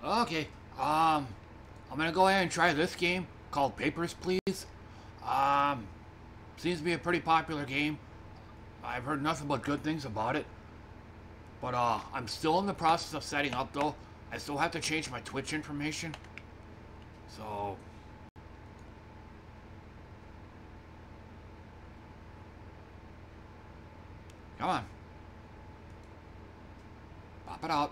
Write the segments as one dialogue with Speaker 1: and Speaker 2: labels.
Speaker 1: Okay. Um, I'm gonna go ahead and try this game called Papers, Please. Um, Seems to be a pretty popular game. I've heard nothing but good things about it. But I'm still in the process of setting up though. I still have to change my Twitch information. So, come on. Pop it out.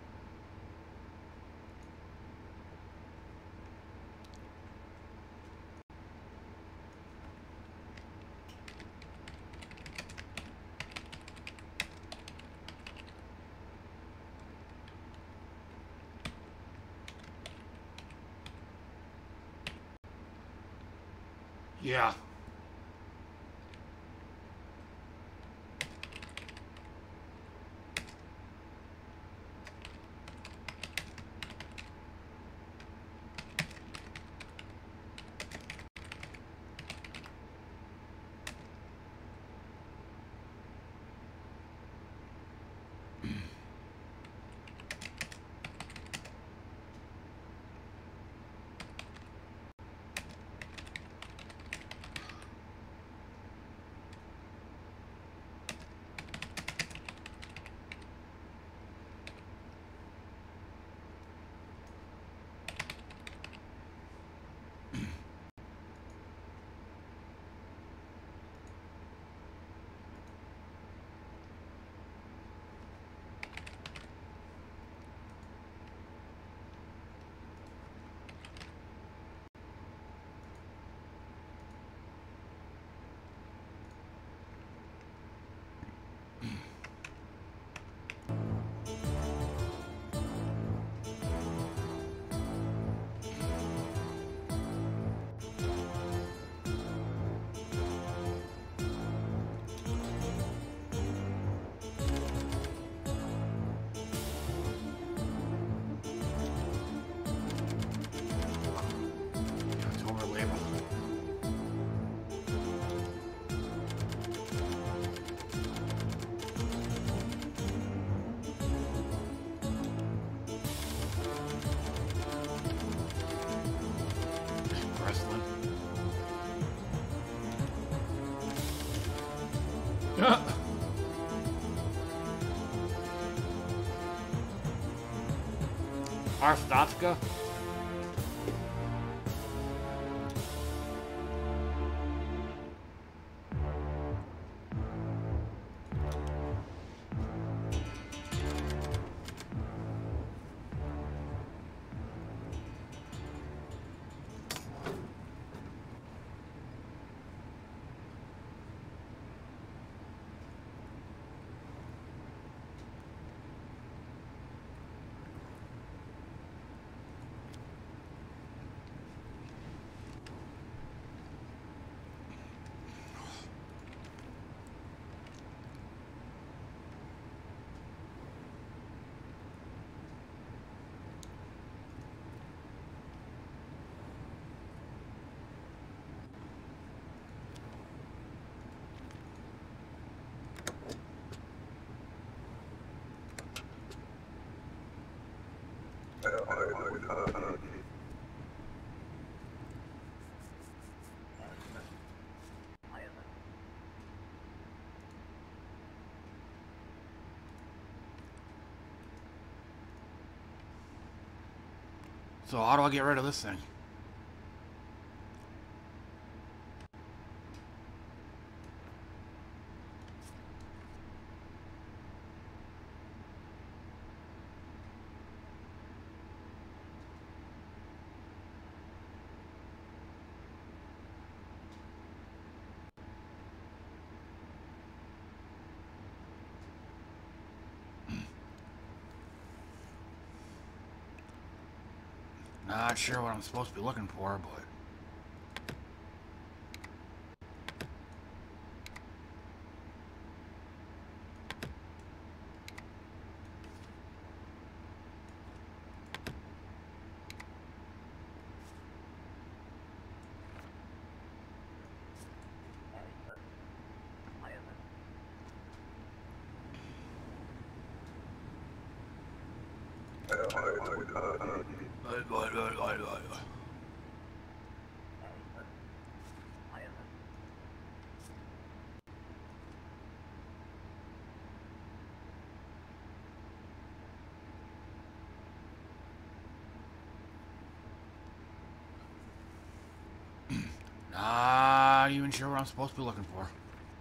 Speaker 1: Yeah. October label. Wrestling. Arstotzka. So how do I get rid of this thing? Not sure what I'm supposed to be looking for, but... Not even sure what I'm supposed to be looking for.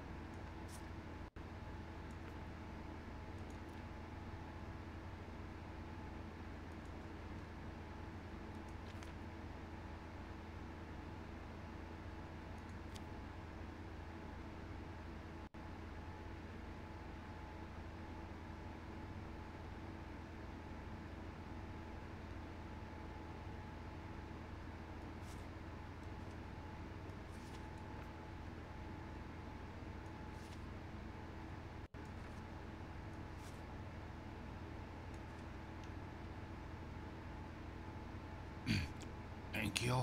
Speaker 1: Thank you.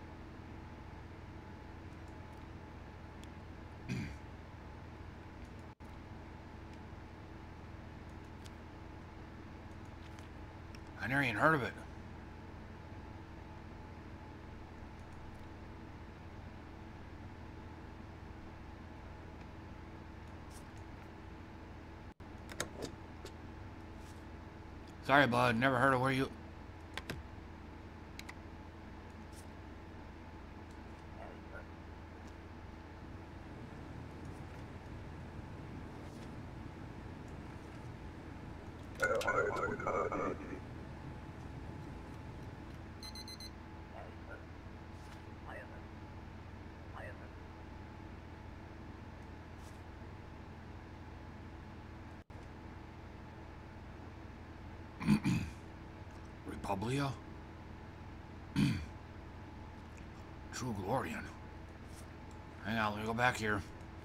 Speaker 1: I never even heard of it. Sorry, bud. Never heard of where you... Republia? True Glorian. Hang on, let me go back here.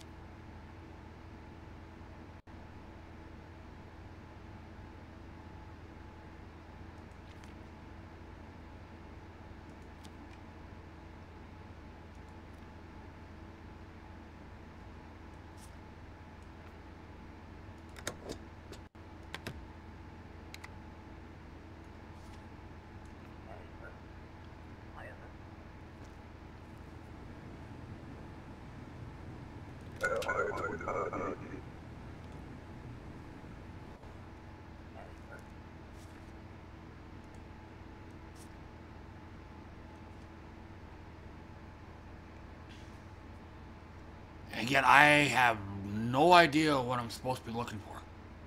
Speaker 1: And yet I have no idea what I'm supposed to be looking for.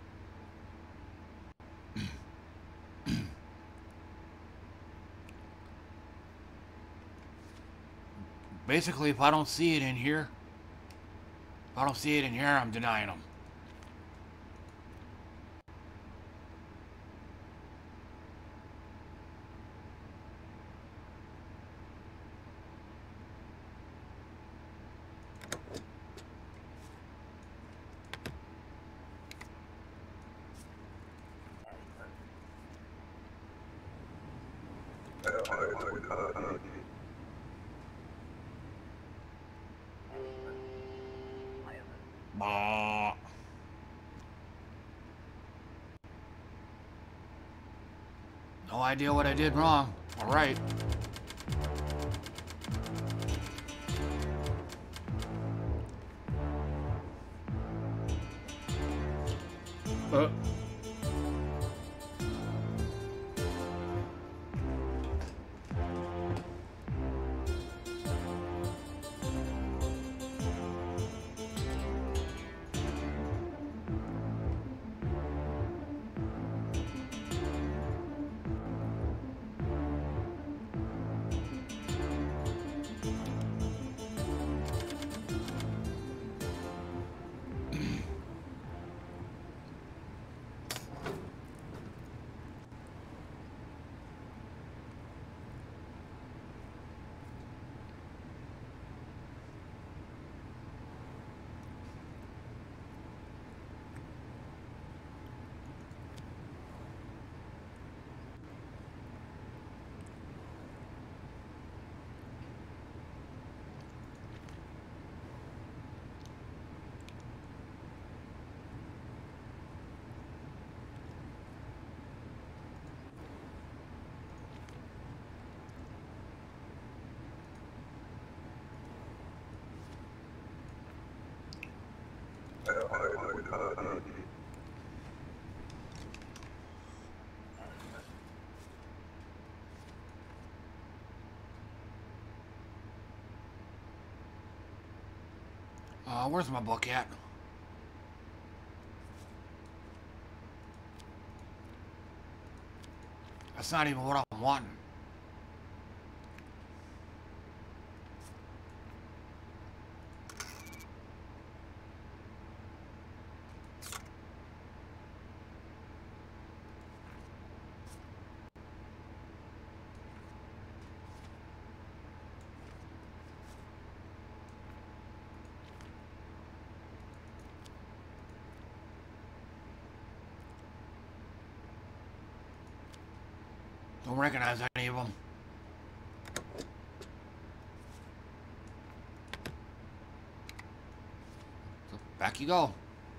Speaker 1: Basically, if I don't see it in here, I'm denying them. Bah. No idea what I did wrong. All right. Where's my book at? That's not even what I'm wanting. Don't recognize any of them. So back you go.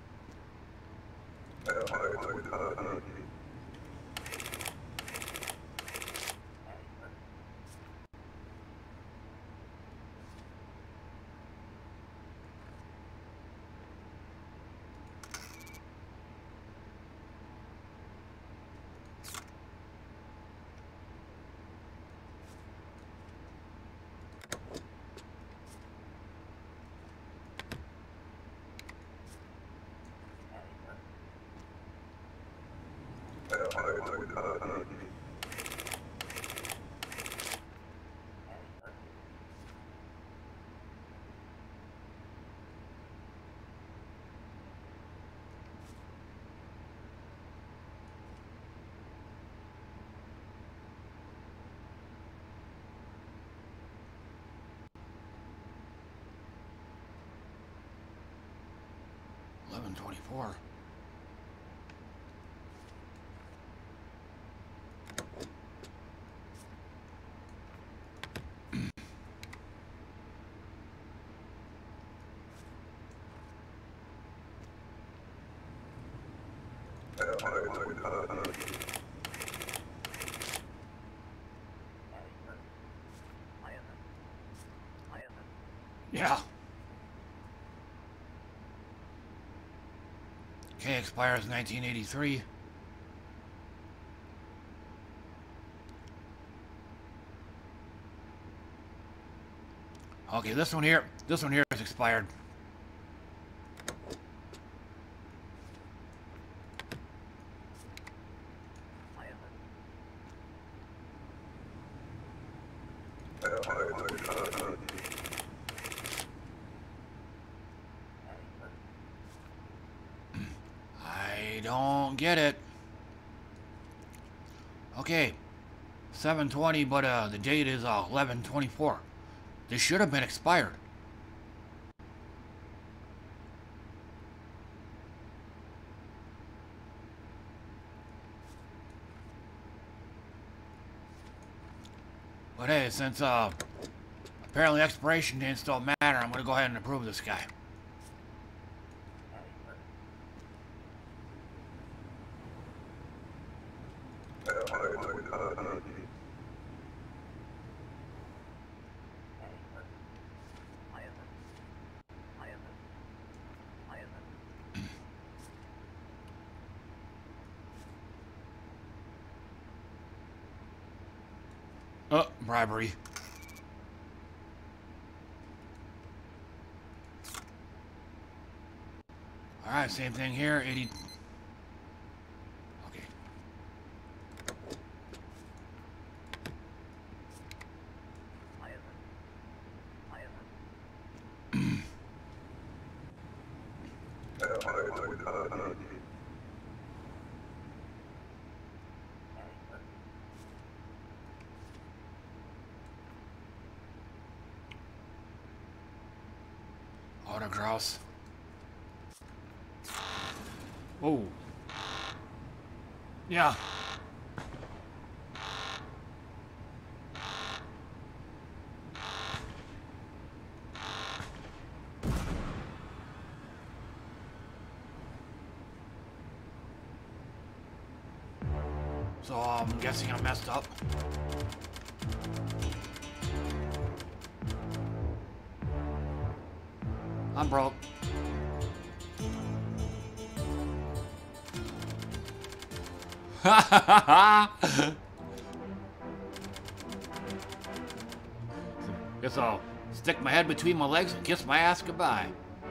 Speaker 1: $11.24. Yeah. Okay, expires 1983. Okay, this one here is expired. I don't get it. Okay, 7/20, but the date is 11/24. This should have been expired. But hey, since apparently expiration dates don't matter, I'm gonna go ahead and approve this guy. Bribery. Alright, same thing here, 80. Okay. Autogrouse. Oh. Yeah. So I'm guessing I messed up. I'm broke. Guess I'll stick my head between my legs and kiss my ass goodbye.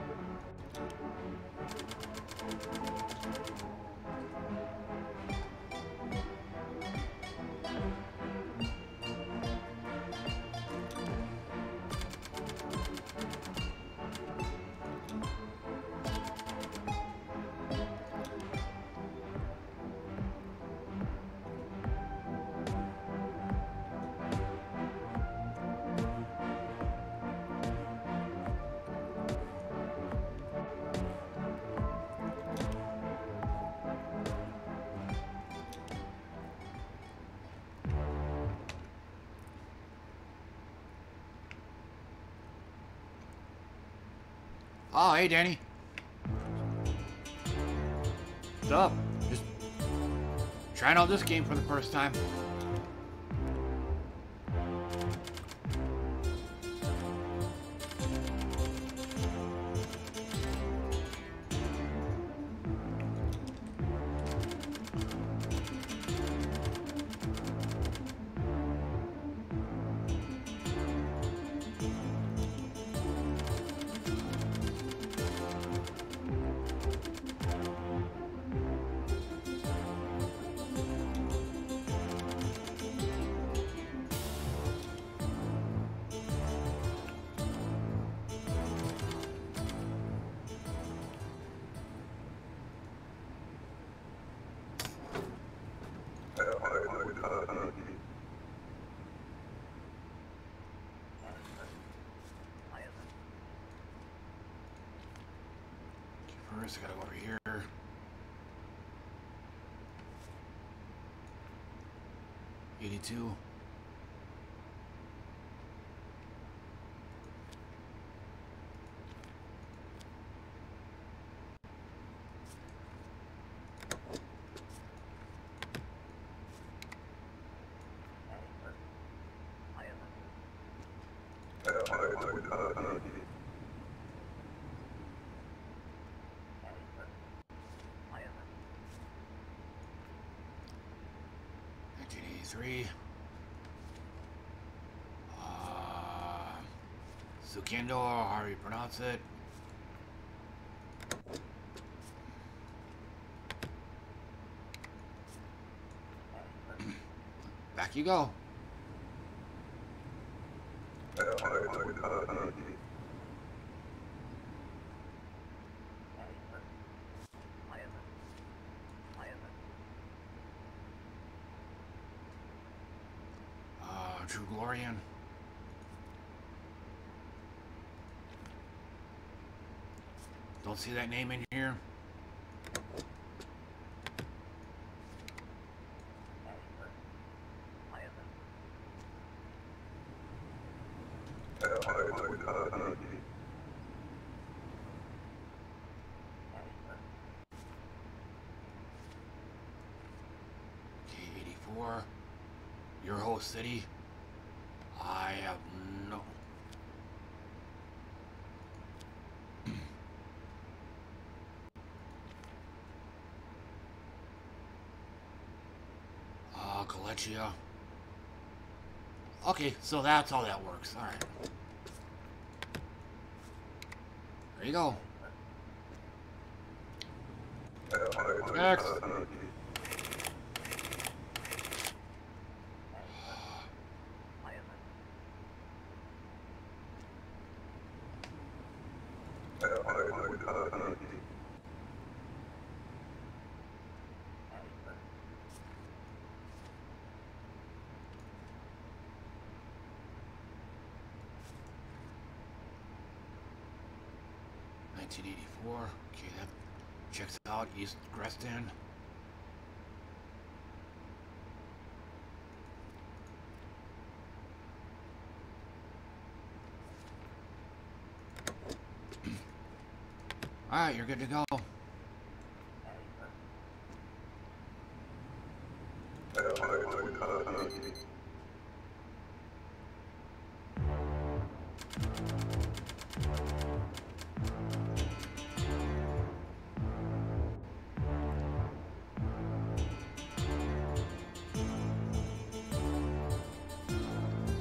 Speaker 1: Oh, hey, Danny. What's up? Just trying out this game for the first time. First, I gotta go over here. $82. Sukendo, or however you pronounce it. Back you go. True Glorian. Don't see that name in here. K84. Your host city. I have no. Colechia. Okay, so that's how that works. All right. There you go. Next. Okay, that checks out East Grestin. All right, you're good to go.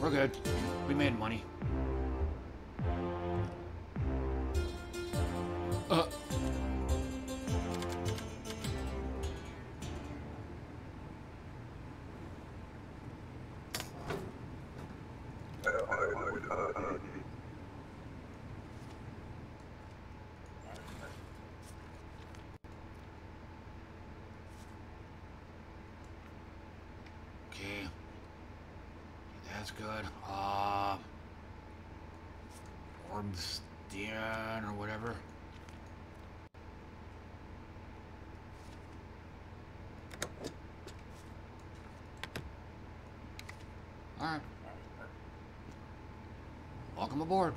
Speaker 1: We're good. We made money. Okay. That's good. Orbstian or whatever. Alright. Welcome aboard.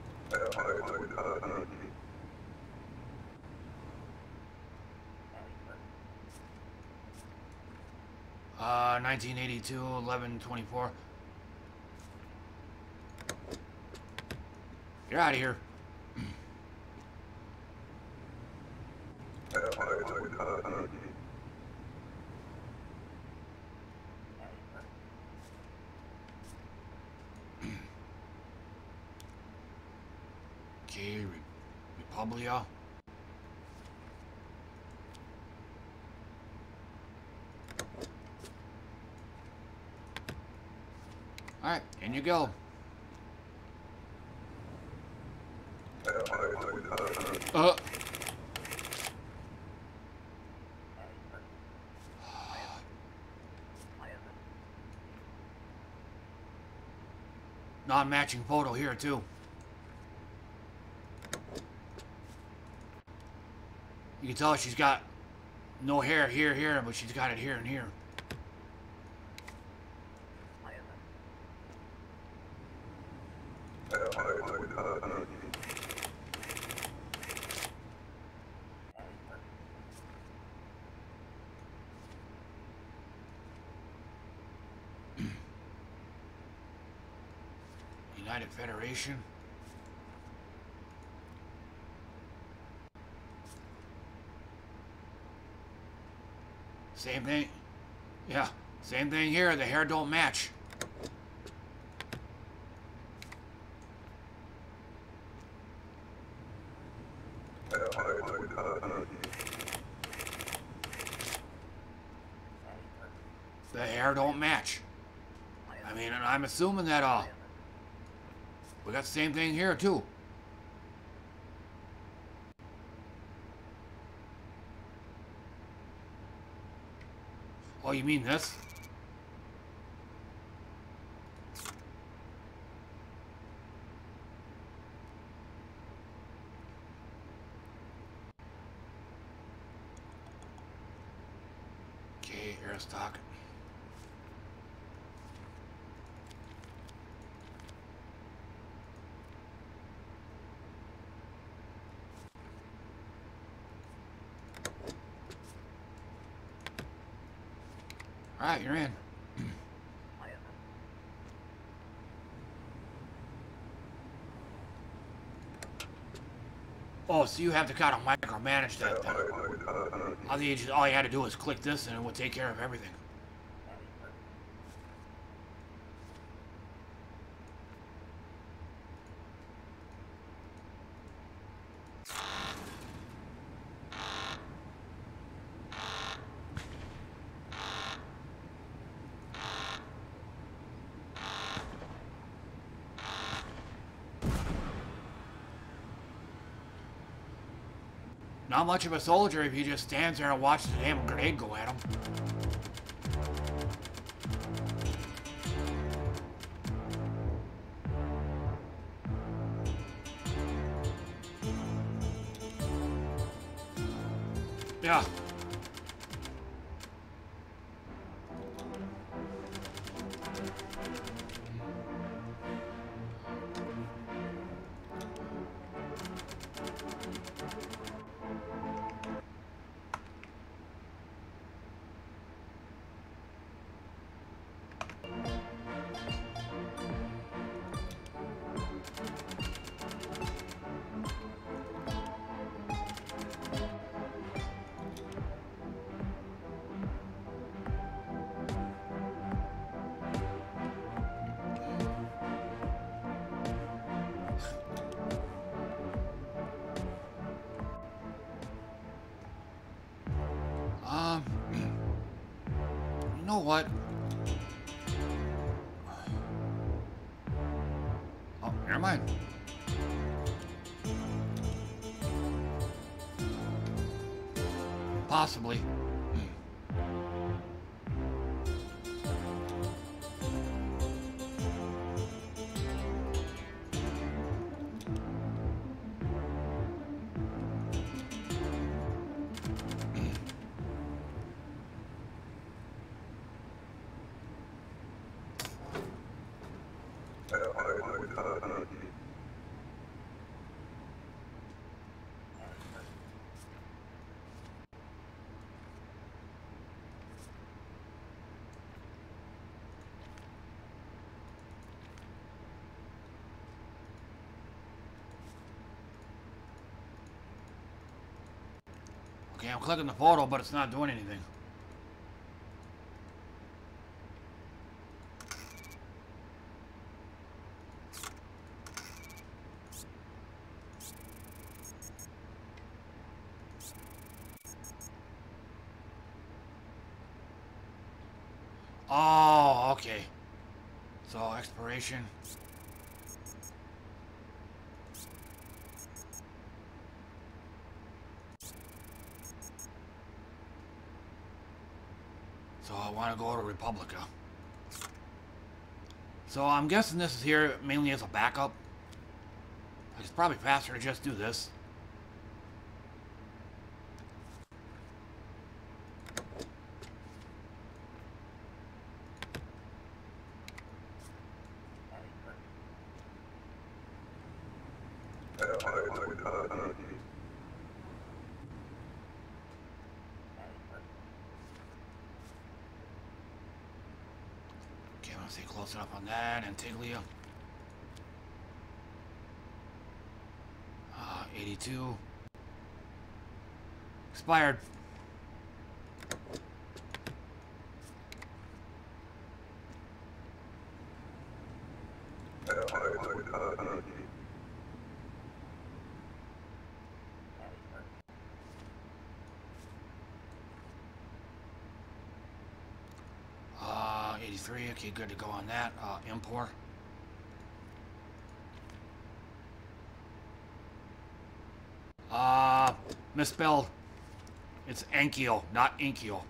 Speaker 1: 1982, 11/24. You're out of here. Okay, Republia. Alright, in you go. Non-matching photo here too. You can tell she's got no hair here, but she's got it here and here. United Federation. Same thing. Yeah, same thing here. The hair don't match. The hair don't match. I mean, and I'm assuming that we got the same thing here too. Oh, you mean this? Okay, Aristoc. All right, you're in. Oh, so you have to kind of micromanage that then. All you had to do was click this and it would take care of everything. Not much of a soldier if he just stands there and watches the damn grenade go at him. Yeah. what? Oh, never mind. Possibly. Okay, I'm clicking the photo, but it's not doing anything. Oh, okay. So, expiration. So I want to go to Republica. So I'm guessing this is here mainly as a backup. It's probably faster to just do this. Okay, let's see, close enough on that. Antiglia. 82. Expired. Uh, 83. Okay, good to go on that. Import. Misspelled. It's Ankiel, not Inkiel.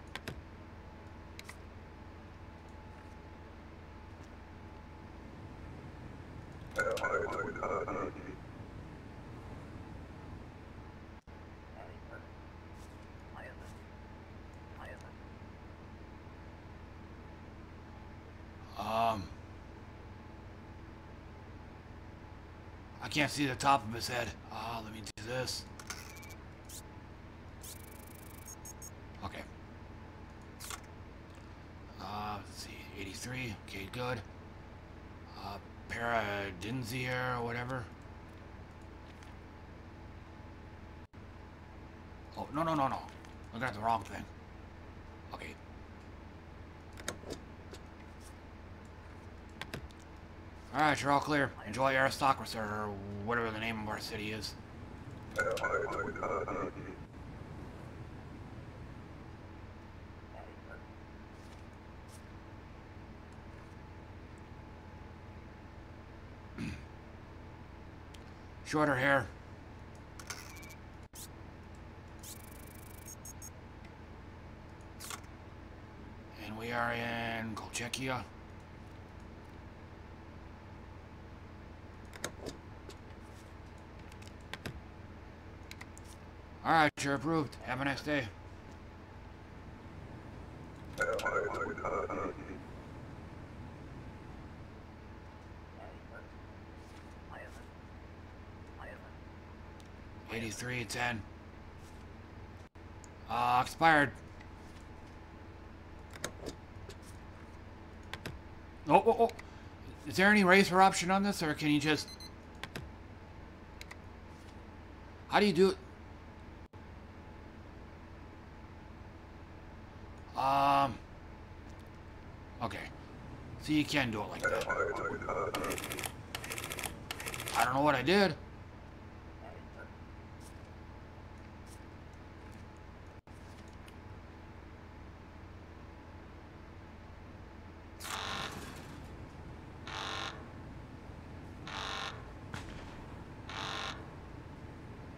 Speaker 1: I can't see the top of his head. Let me do this. Okay. Let's see, 83. Okay, good. Paradinsia or whatever. Oh, no. Looking at the wrong thing. Okay. Alright, you're all clear. Enjoy Aristocracy, or whatever the name of our city is. Shorter hair. And we are in Kolchechia. Alright, you're approved. Have a nice day. $83.10. Expired. Oh. Is there any racer option on this, or can you just... How do you do it? Okay. So you can do it like that. I don't know what I did.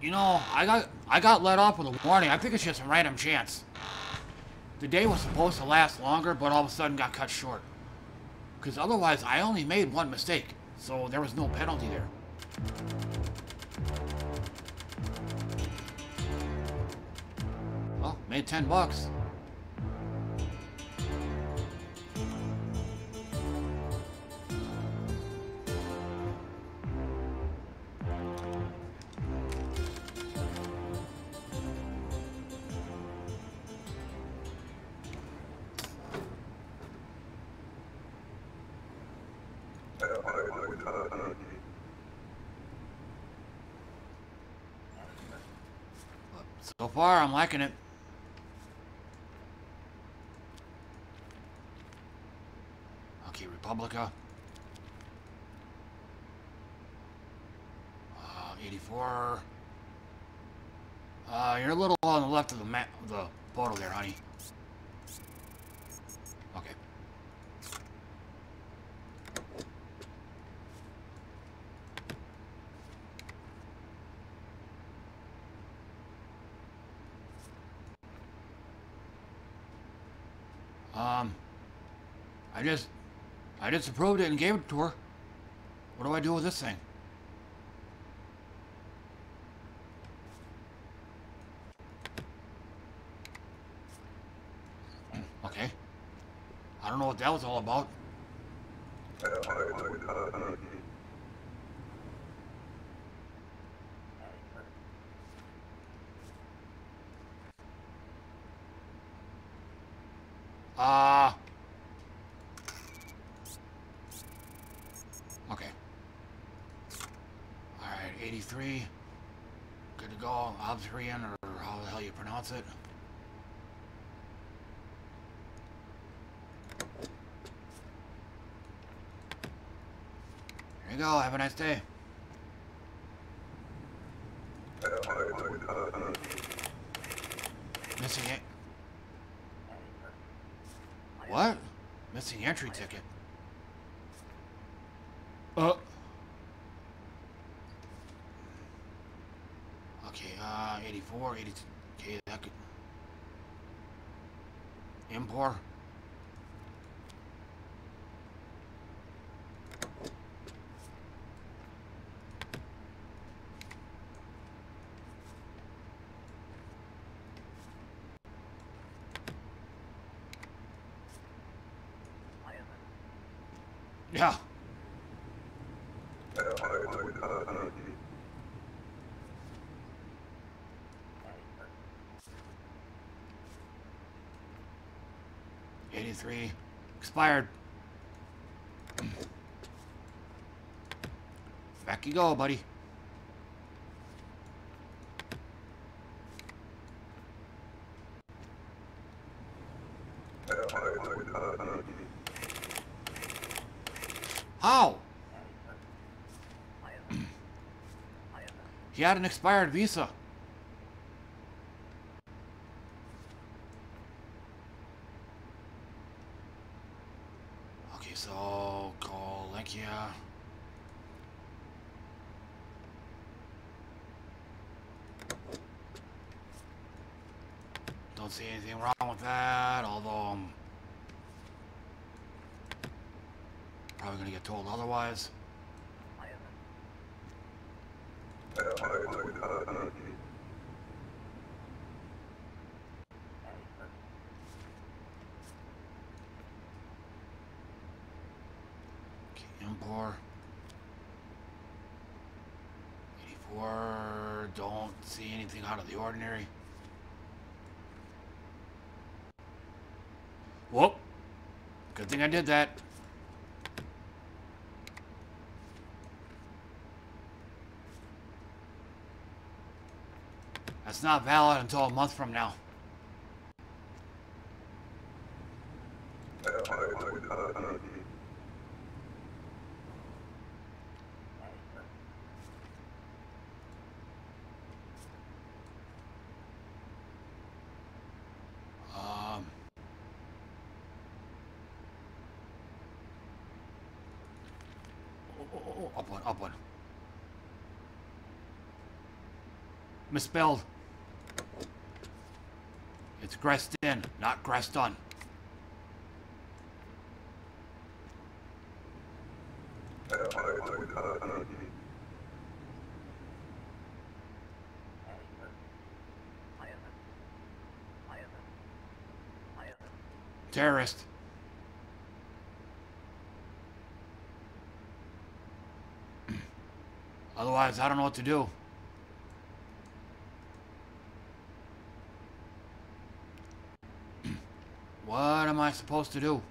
Speaker 1: You know, I got let off with a warning. I think it's just a random chance. The day was supposed to last longer, but all of a sudden got cut short. Because otherwise, I only made one mistake, so there was no penalty there. Well, made $10. So far, I'm liking it. Okay, Republica. 84. You're a little on the left of the map, the photo there, honey. Okay. I just approved it and gave it to her. What do I do with this thing? Okay. I don't know what that was all about. Okay. Alright, 83. Good to go. Obsrian, or how the hell you pronounce it. There you go. Have a nice day. Missing it. What? Missing entry ticket. Okay, 84, 82. Okay, that could. Import. Yeah. '83 expired. Back you go, buddy. How? He had an expired visa. Okay, so Kolenkia. Don't see anything wrong with that, although I'm probably gonna get told otherwise. Import 84. Don't see anything out of the ordinary. Whoop. Good thing I did that. That's not valid until a month from now. Up one. Misspelled. It's Grestin, not Greston. Terrorist. Otherwise, I don't know what to do. What am I supposed to do?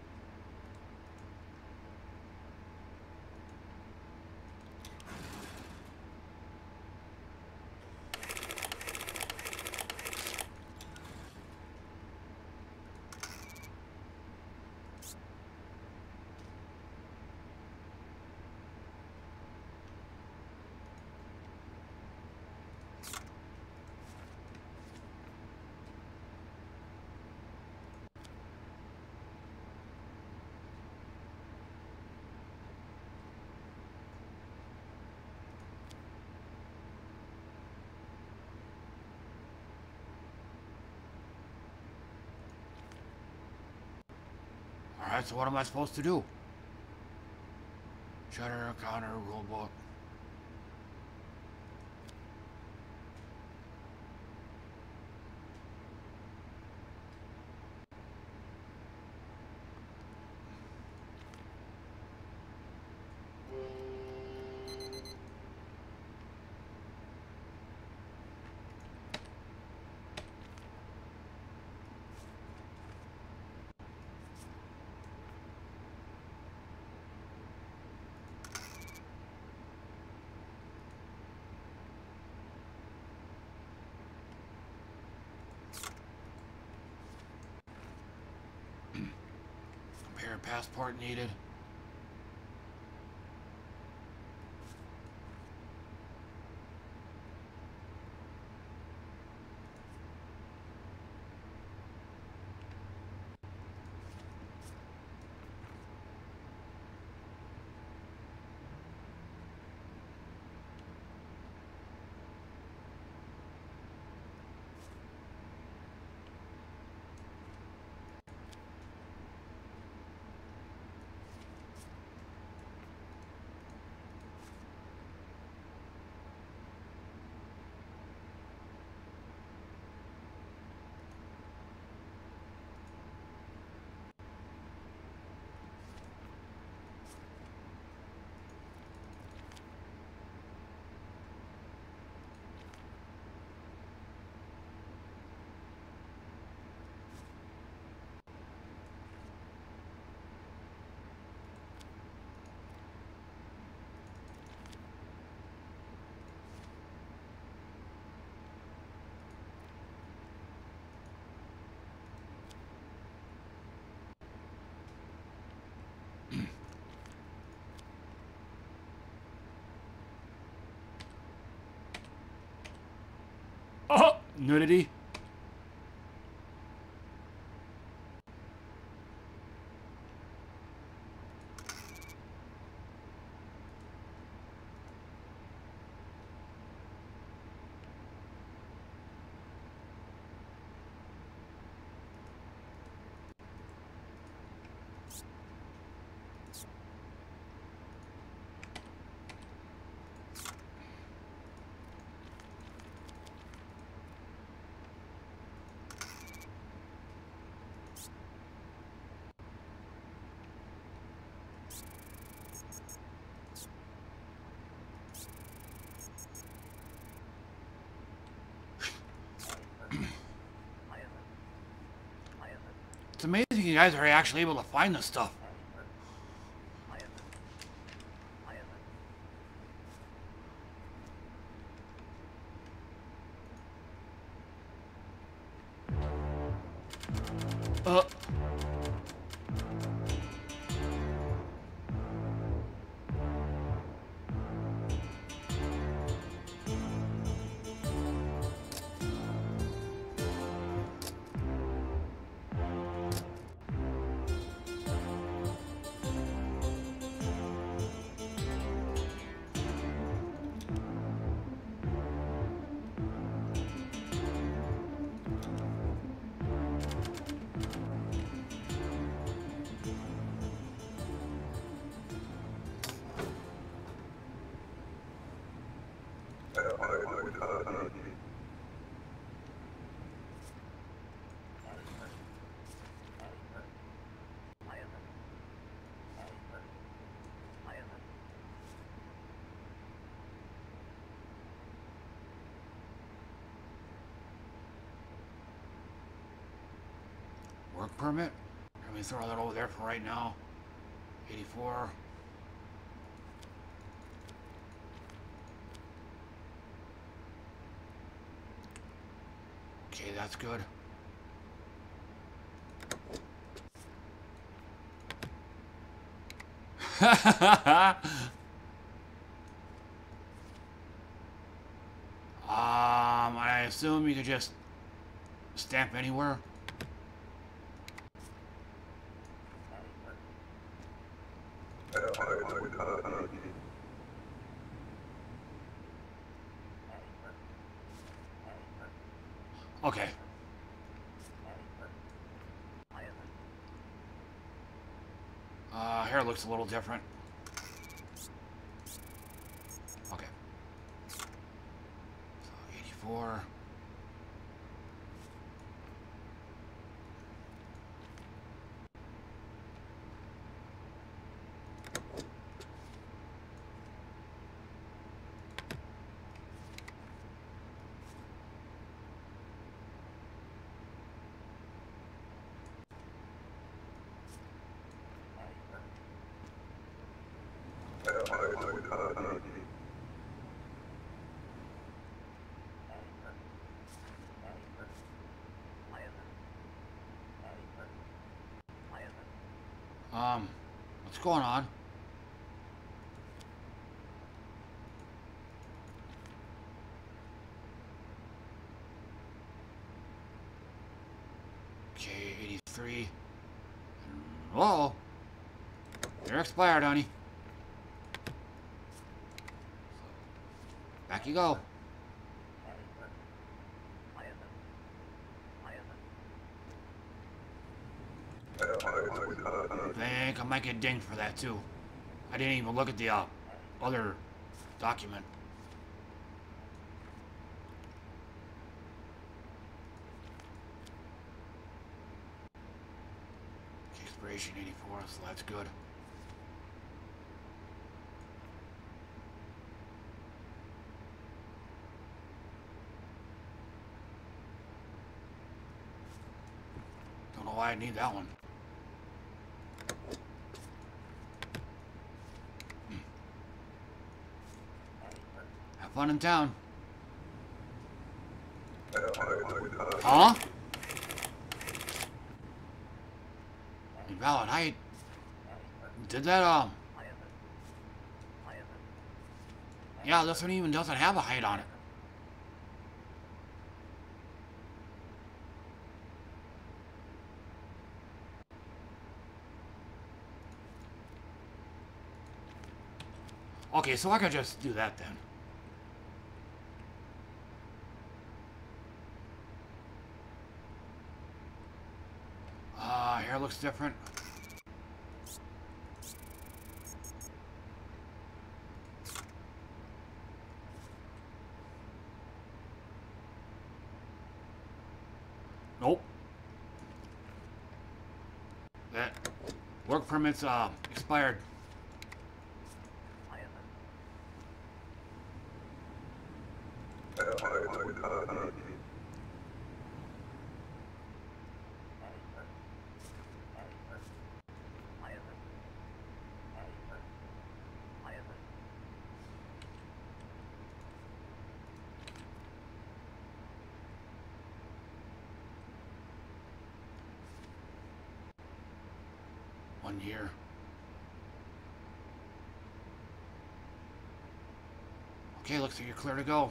Speaker 1: Alright, so what am I supposed to do? Shutter, counter, rulebook. Passport needed. Oh, nudity. It's amazing you guys are actually able to find this stuff. Work permit? Let me throw that over there for right now. 84. Okay, that's good. I assume you could just stamp anywhere. Okay. Hair looks a little different. Okay. So 84. What's going on? Okay, 83. Whoa. You're expired, honey. Back you go. I think I might get dinged for that too. I didn't even look at the other document. Expiration 84, so that's good. Don't know why I need that one. Have fun in town. Huh? Invalid height. Did that, yeah, this one even doesn't have a height on it. Okay, so I could just do that then. Hair looks different. Nope. That work permit's expired. Year. Okay, looks like you're clear to go.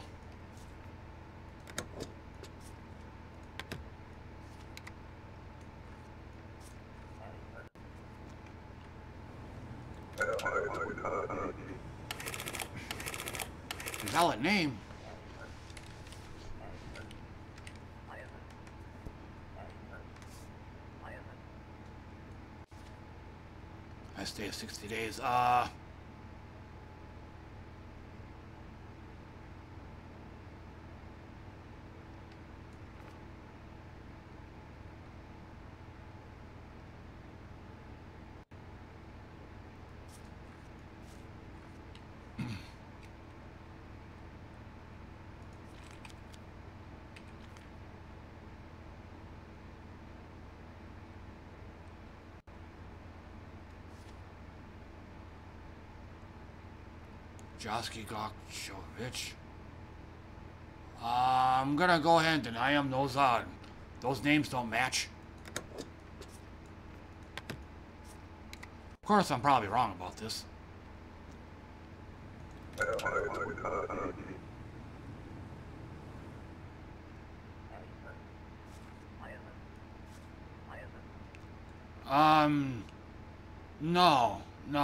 Speaker 1: Valid name. I stay 60 days. Joski Gokchovich. I'm gonna go ahead and deny him. Those names don't match. Of course, I'm probably wrong about this. No.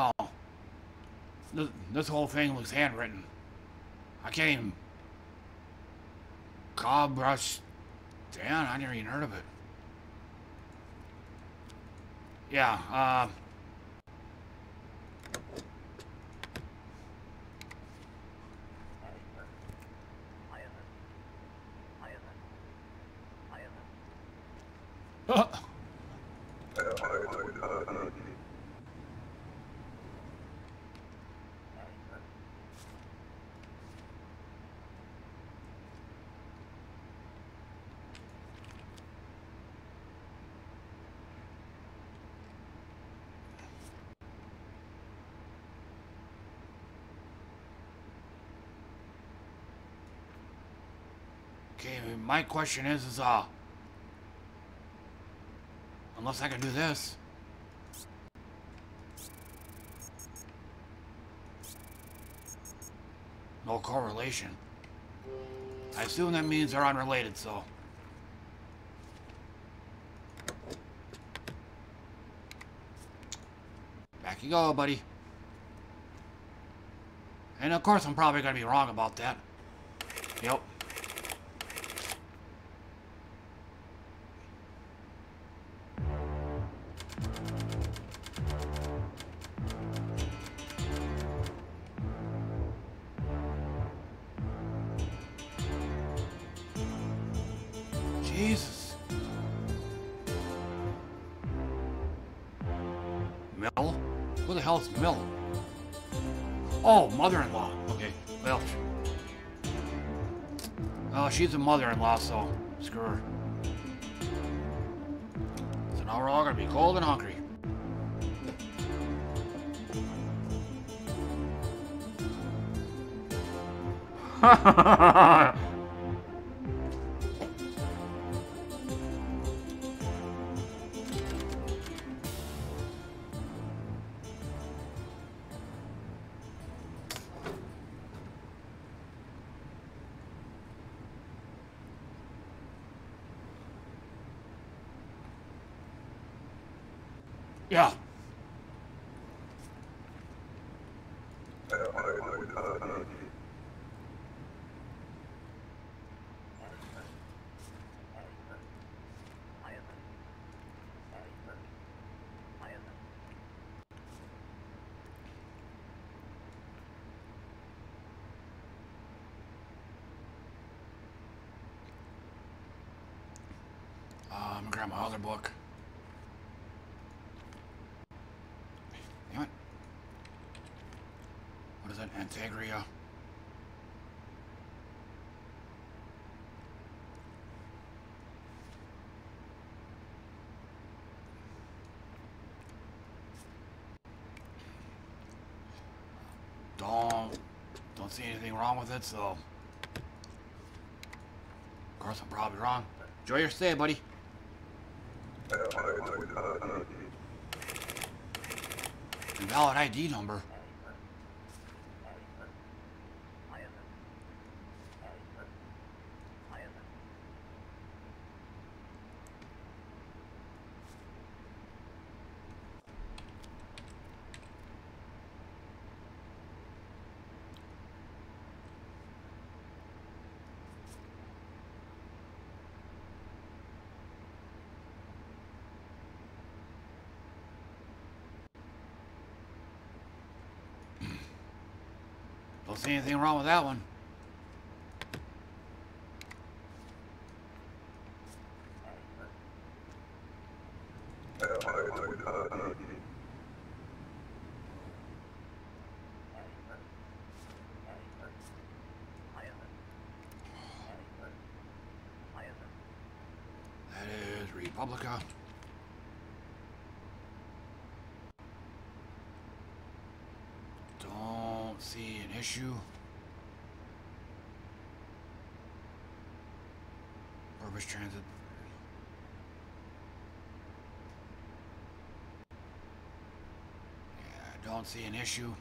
Speaker 1: This whole thing looks handwritten. I can't even... Gobrush... Dan, I never even heard of it. Yeah, Okay, my question is, unless I can do this. No correlation. I assume that means they're unrelated, so. Back you go, buddy. And of course, I'm probably gonna be wrong about that. Yep. Jesus. Mill? Who the hell's Mill? Oh, mother-in-law. Okay, well. Oh, she's a mother-in-law, so screw her. So now we're all gonna be cold and hungry. Yeah. I'm gonna grab my other book. Damn it. What is that? Antagria. Don't see anything wrong with it, so. Of course, I'm probably wrong. Enjoy your stay, buddy. Invalid ID number. Don't see anything wrong with that one. That is Republica. Don't see an issue. Burbage Transit. Yeah, don't see an issue.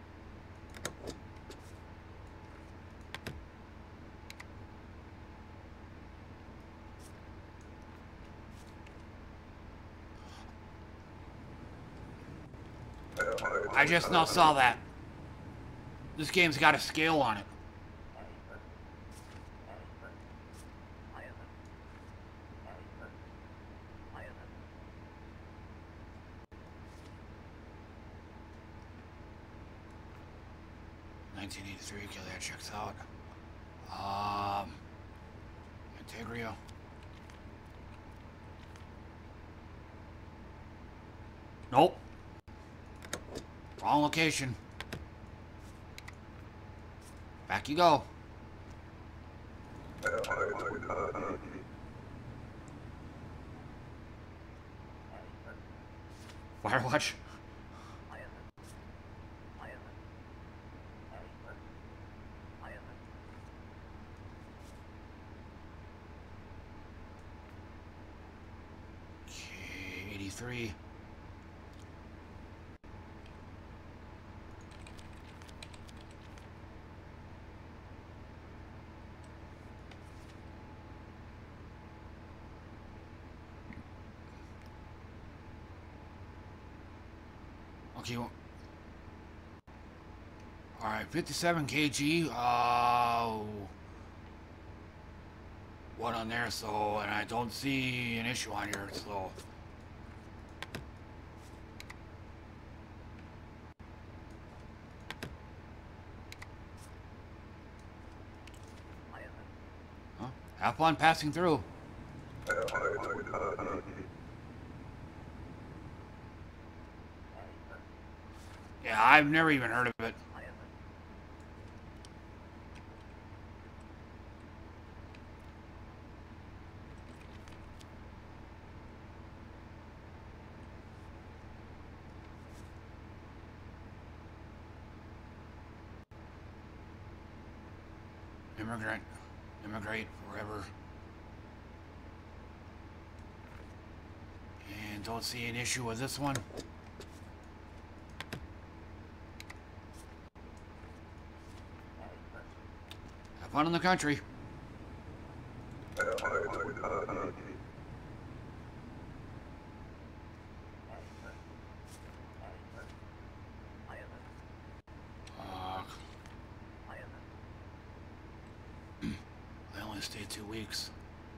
Speaker 1: I just now saw that. This game's got a scale on it. $19.83, okay, that checks out. Integrio. Nope. Wrong location. Back you go. Firewatch. Okay, 83. Okay. All right, 57 kg. One on there, so, and I don't see an issue on here, so. Huh? Have fun passing through. Yeah, I've never even heard of it. Immigrate forever. And don't see an issue with this one. Have fun in the country. I only stayed 2 weeks.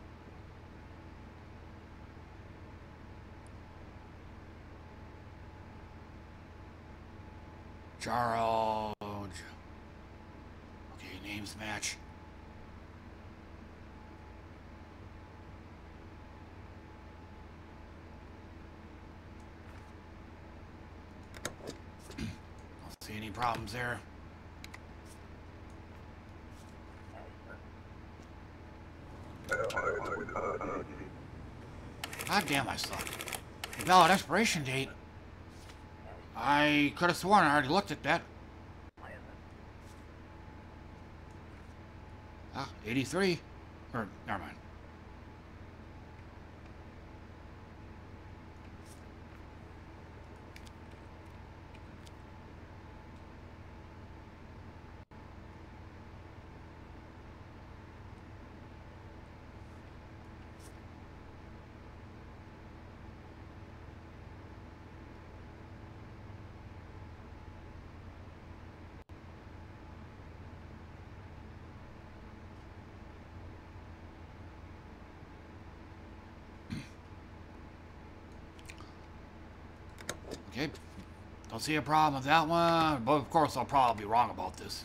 Speaker 1: Charles. Okay, names match. Don't see any problems there. God damn, I suck. Valid expiration date. I could have sworn I already looked at that. Ah, 83. Or, never mind. Okay, don't see a problem with that one, but of course I'll probably be wrong about this.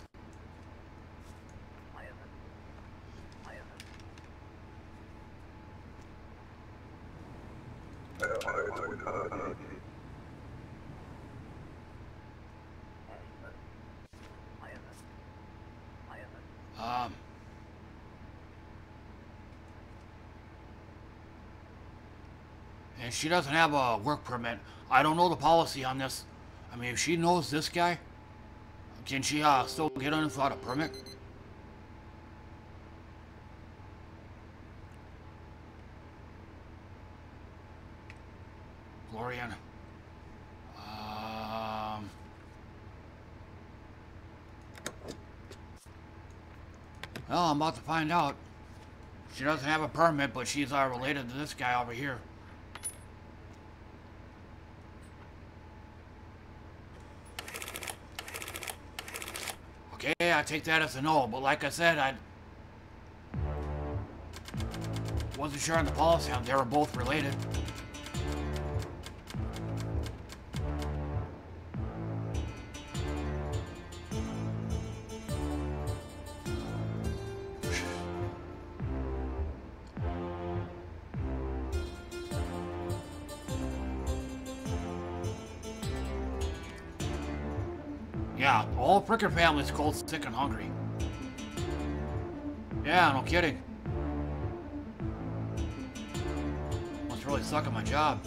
Speaker 1: And she doesn't have a work permit. I don't know the policy on this. I mean, if she knows this guy, Can she still get on without a permit? Glorian. Well, I'm about to find out. She doesn't have a permit, but she's related to this guy over here. Okay, I take that as a no, but like I said, I wasn't sure on the policy how they were both related. Yeah, the whole frickin' family's cold, sick, and hungry. Yeah, no kidding. Must really suck at my job.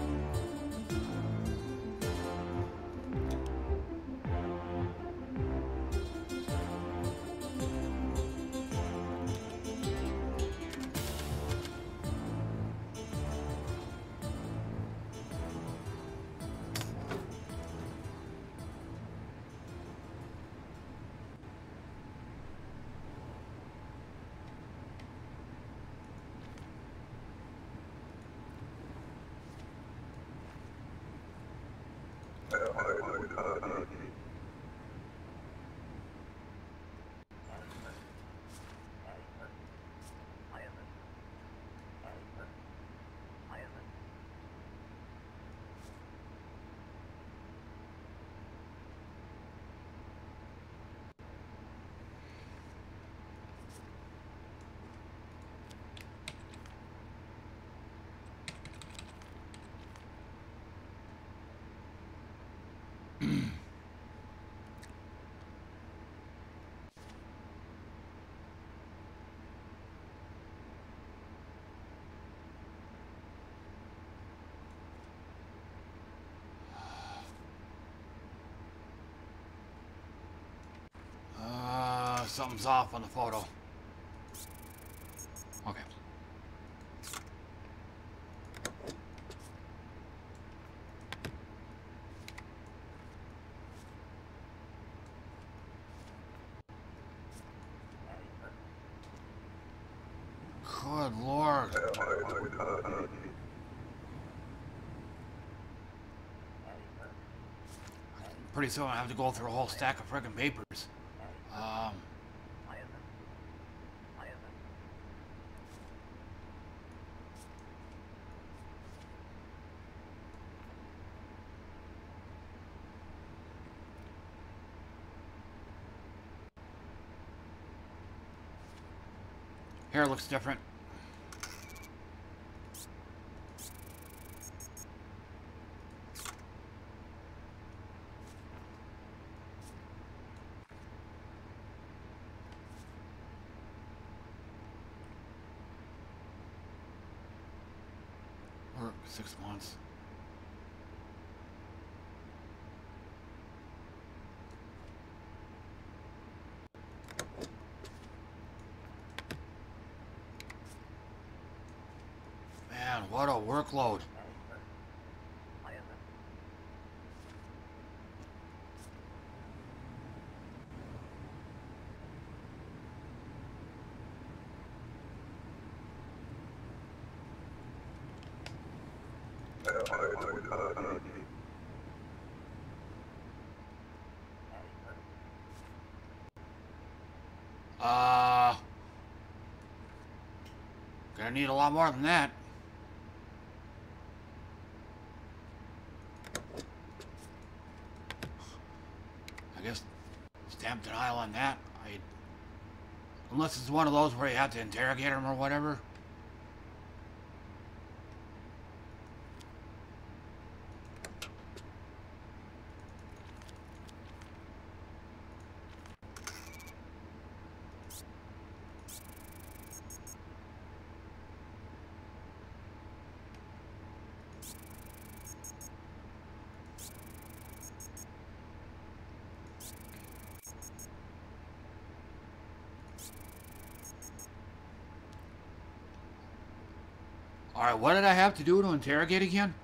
Speaker 1: Something's off on the photo. Okay. Good Lord. Pretty soon I have to go through a whole stack of friggin' papers. Hair looks different. Work 6 months. Man, what a workload. Gonna need a lot more than that. I guess stamp denial on that. Unless it's one of those where you have to interrogate them or whatever. Alright, what did I have to do to interrogate again?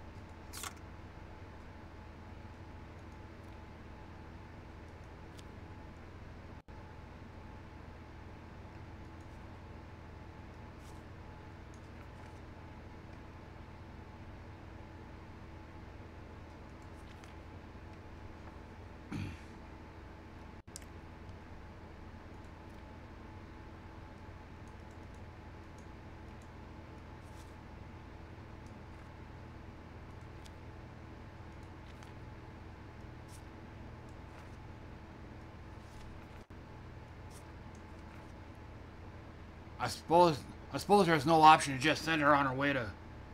Speaker 1: I suppose there's no option to just send her on her way to...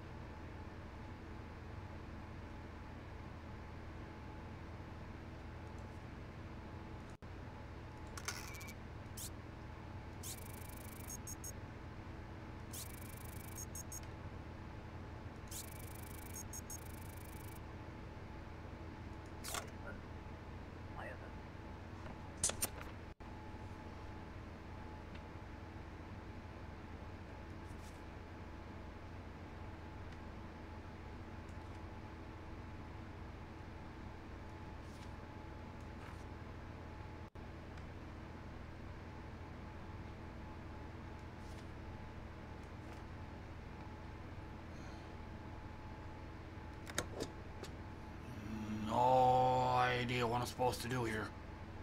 Speaker 1: No idea what I'm supposed to do here.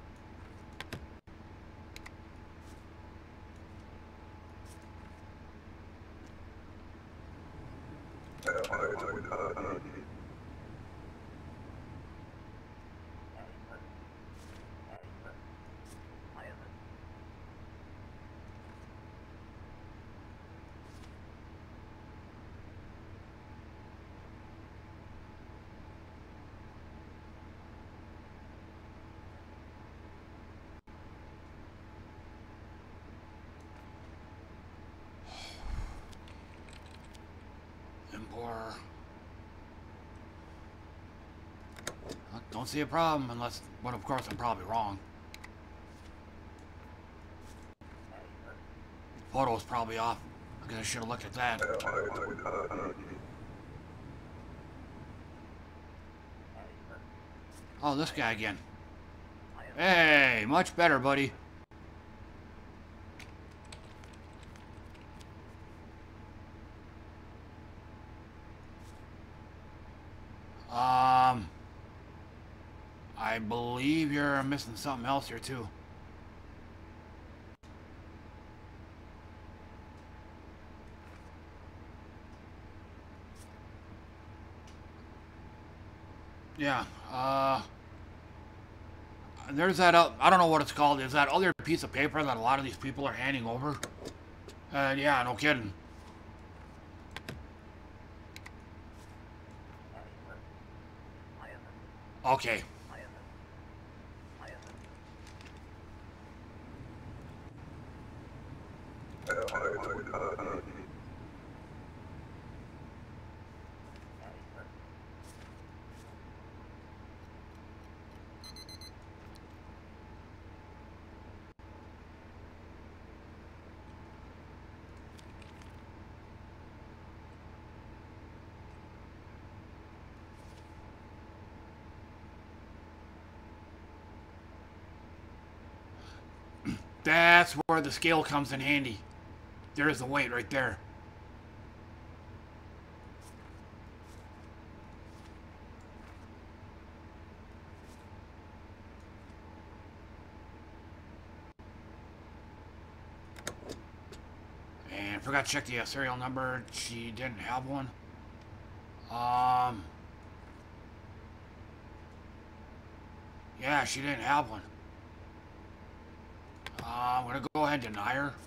Speaker 1: Implorer. Don't see a problem unless, well, of course I'm probably wrong. Photo's probably off. I guess I should have looked at that. Oh, this guy again. Hey, much better, buddy. I believe you're missing something else here, too. Yeah, there's that, I don't know what it's called, is that other piece of paper that a lot of these people are handing over? Yeah, no kidding. Okay. That's where the scale comes in handy. There's the weight right there. And I forgot to check the serial number. She didn't have one. Yeah, she didn't have one. I'm gonna go ahead and deny her.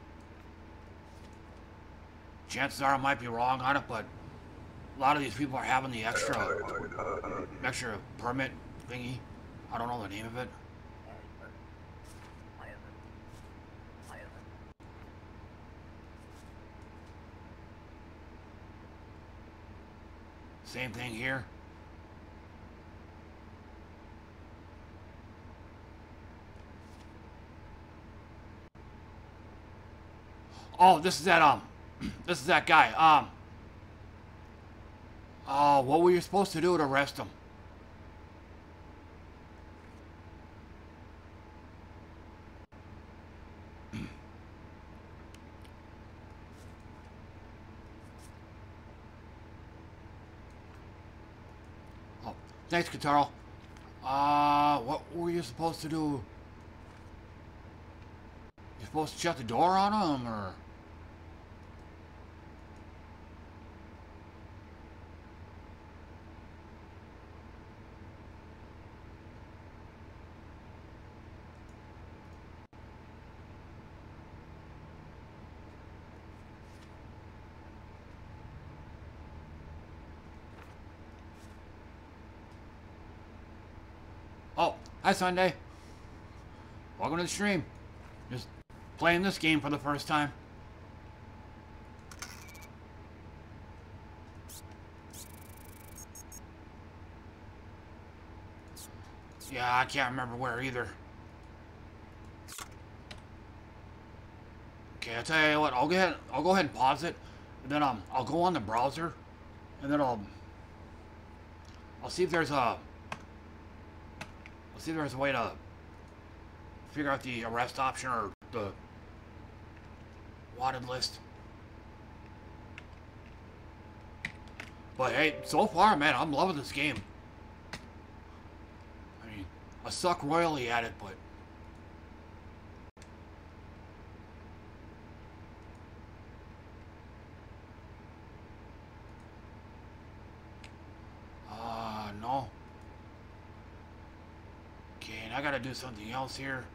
Speaker 1: Chances are I might be wrong on it, but a lot of these people are having the extra permit thingy. I don't know the name of it. Same thing here. Oh, this is that guy. What were you supposed to do to arrest him? Oh, thanks, Kataro. What were you supposed to do? You're supposed to shut the door on him, or? Oh, hi Sunday. Welcome to the stream. Just playing this game for the first time. Yeah, I can't remember where either. Okay, I'll tell you what, I'll go ahead and pause it, and then I'll go on the browser, and then I'll see if there's a way to figure out the arrest option or the wanted list. But hey, so far, man, I'm loving this game. I mean, I suck royally at it, but no. Okay, and I gotta do something else here.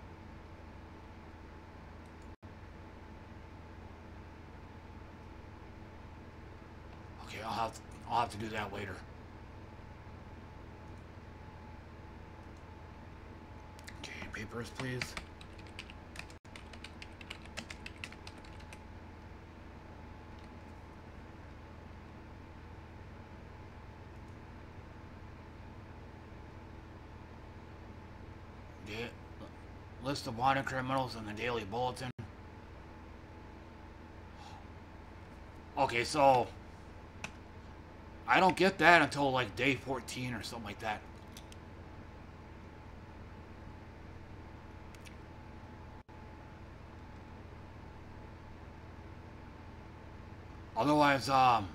Speaker 1: Okay, I'll have to do that later. Okay, papers, please. List of wanted criminals in the Daily Bulletin. Okay, so I don't get that until like day 14 or something like that. Otherwise,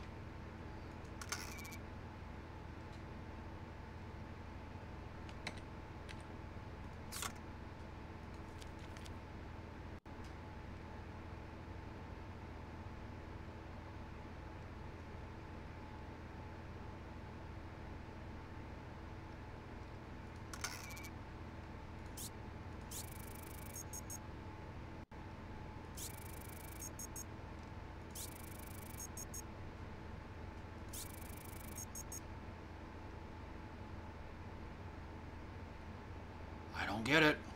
Speaker 1: I don't get it.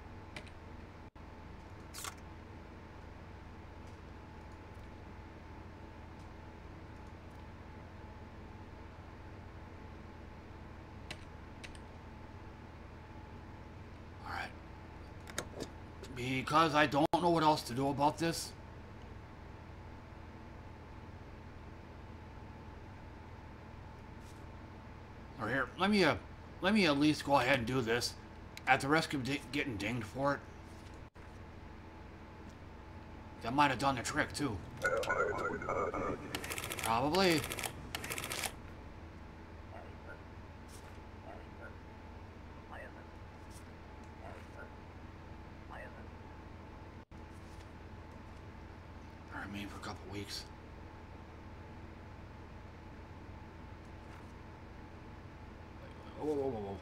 Speaker 1: Alright. Because I don't know what else to do about this. Or here, let me at least go ahead and do this. At the risk of getting dinged for it. That might have done the trick, too. Probably. I mean, for a couple weeks. Whoa, whoa, whoa, whoa.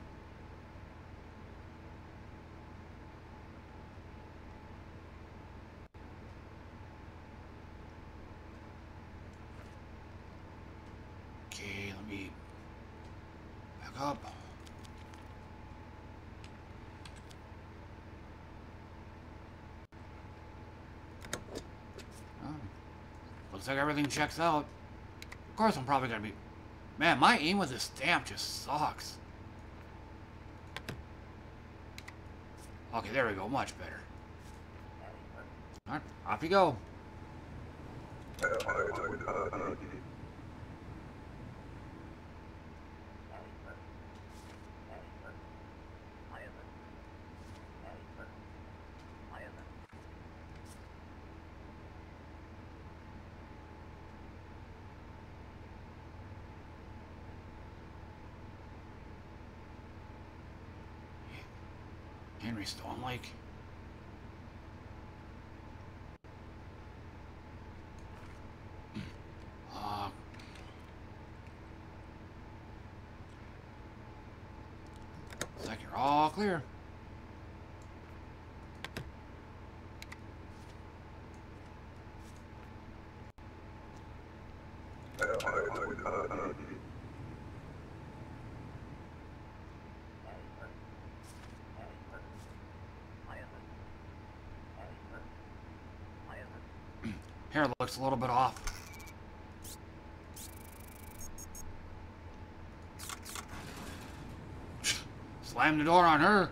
Speaker 1: Okay, let me back up. Oh, looks like everything checks out. Of course, I'm probably gonna be... Man, my aim with this stamp just sucks. Okay, there we go. Much better. Alright, off you go. Henry Stone Lake. Looks like you're all clear. Hair looks a little bit off. Slam the door on her.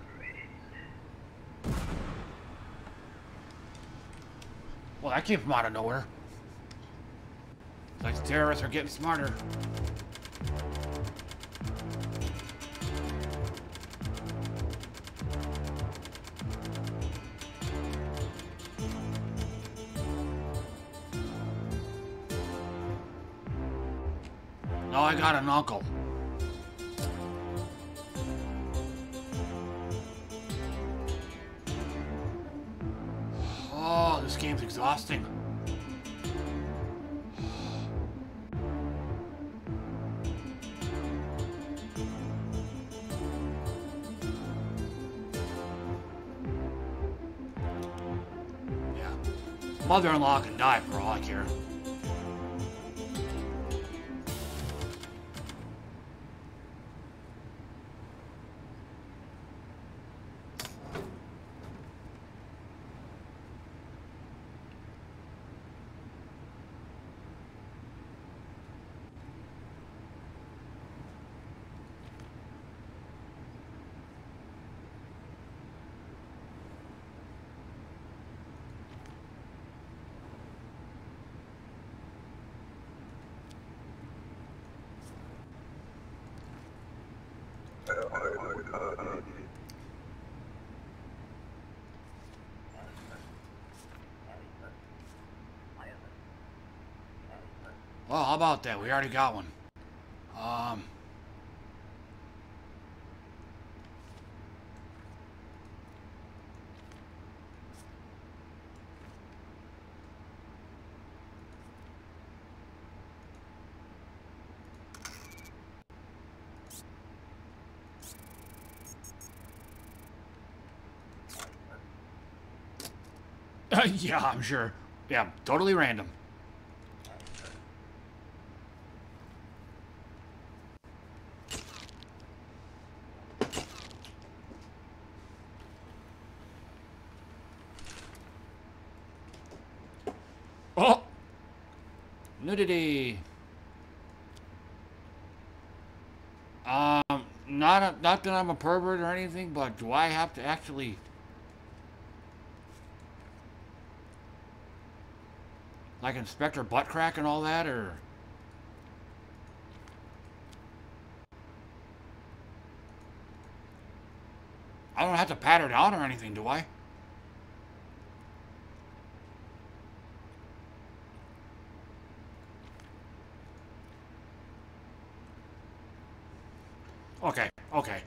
Speaker 1: Well, that came from out of nowhere. It's like the terrorists are getting smarter. No, I got an uncle. Oh, this game's exhausting. Yeah. Mother-in-law can die for all I care. Well, how about that? We already got one. Yeah, I'm sure. Yeah, totally random. Oh! Nudity. Not that I'm a pervert or anything, but do I have to actually... like Inspector Buttcrack and all that, or... I don't have to pat her down or anything, do I? Okay, okay.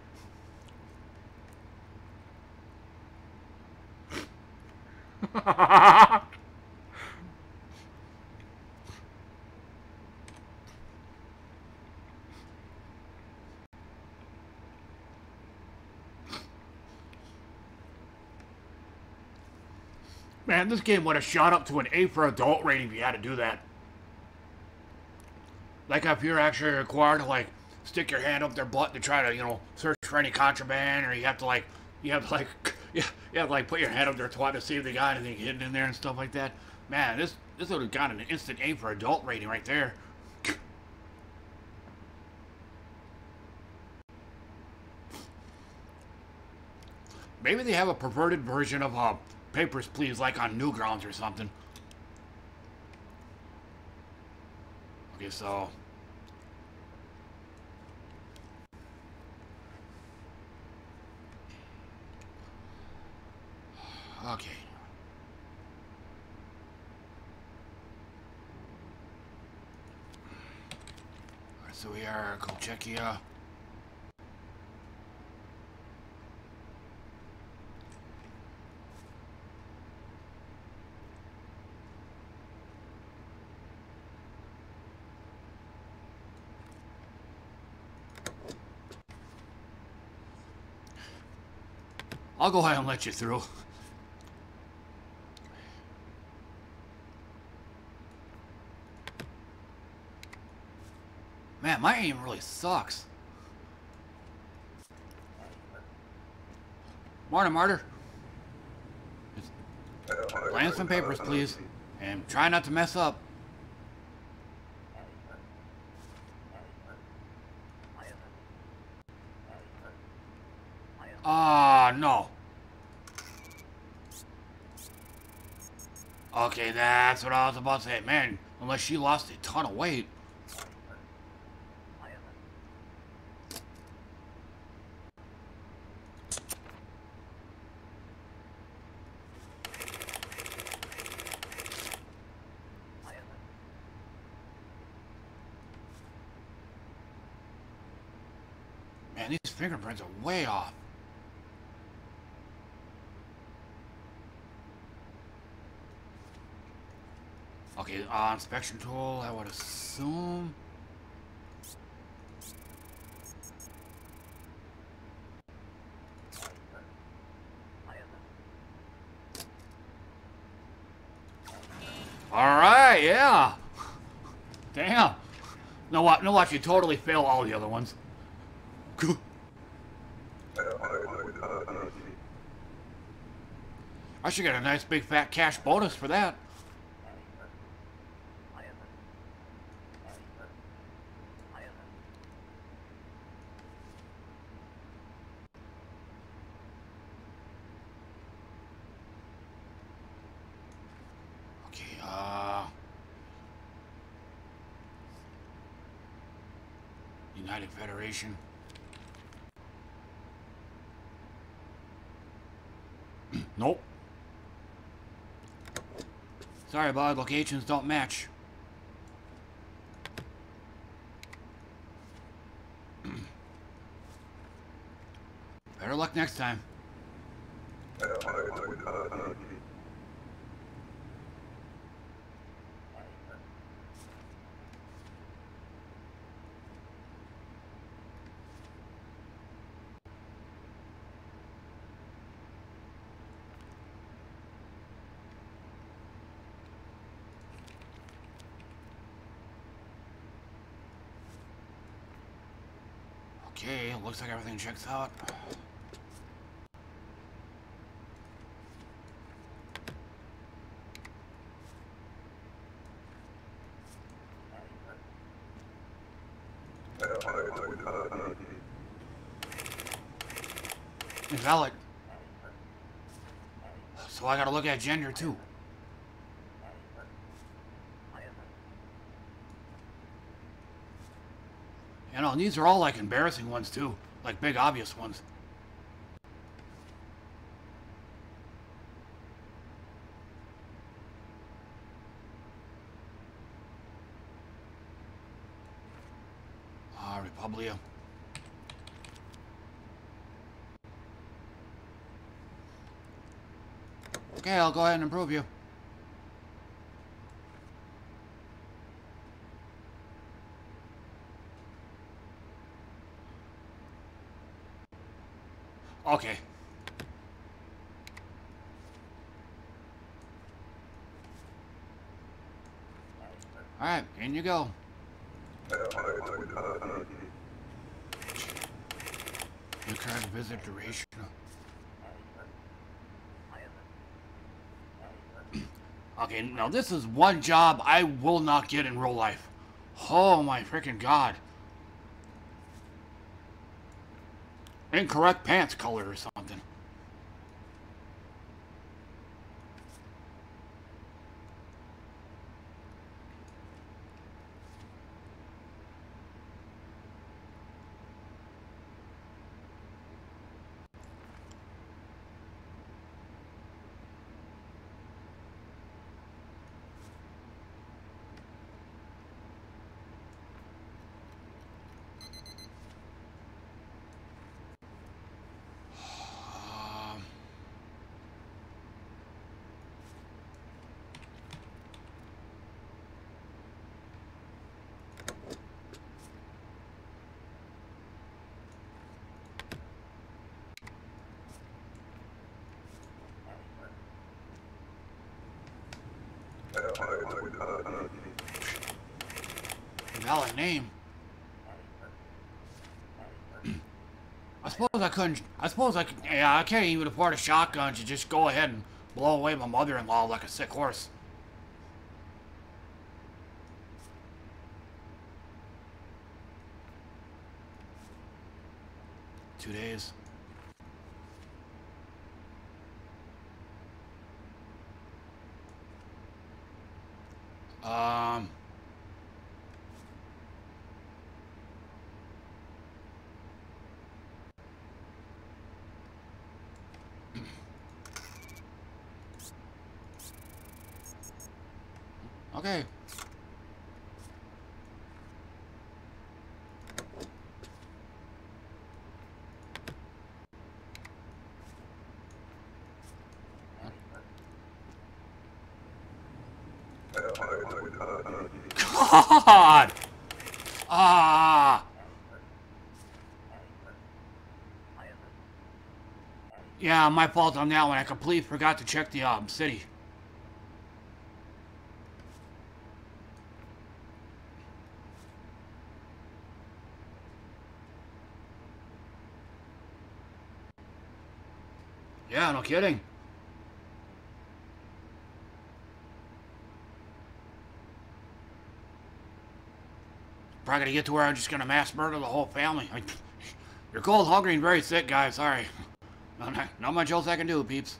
Speaker 1: Man, this game would have shot up to an A for adult rating if you had to do that. Like if you're actually required to like stick your hand up their butt to try to, you know, search for any contraband, or you have to like put your hand up their twat to see if they got anything hidden in there and stuff like that. Man, this would have gotten an instant A for adult rating right there. Maybe they have a perverted version of Papers, Please, like on Newgrounds or something. Okay, so... okay. Alright, so we are Kolchechia. I'll go ahead and let you through. Man, my aim really sucks. Morning, Martyr. Just land some papers, please. And try not to mess up. Ah, no. Okay, that's what I was about to say. Man, unless she lost a ton of weight. Man, these fingerprints are way off. Okay, inspection tool, I would assume. Alright, yeah. Damn. No, watch, you totally fail all the other ones. I should get a nice big fat cash bonus for that. United Federation. Nope. Sorry, bud. Locations don't match. Better luck next time. Okay, looks like everything checks out. Invalid. So I gotta look at gender too. You know, and these are all like embarrassing ones too, like big obvious ones. Republia. Okay, I'll go ahead and improve you. Okay. Alright, in you go. New card visit duration. Okay, now this is one job I will not get in real life. Oh my freaking god. Incorrect pants color or something. Valid name. I suppose I couldn't. I suppose I could. Yeah, I can't even afford a shotgun to just go ahead and blow away my mother-in-law like a sick horse. Two days. Okay. God! Ah! Yeah, my fault on that one. I completely forgot to check the city. Yeah, no kidding. Probably gonna get to where I'm just gonna mass murder the whole family. You're cold, hungry, and very sick, guys. Sorry. Not much else I can do, peeps.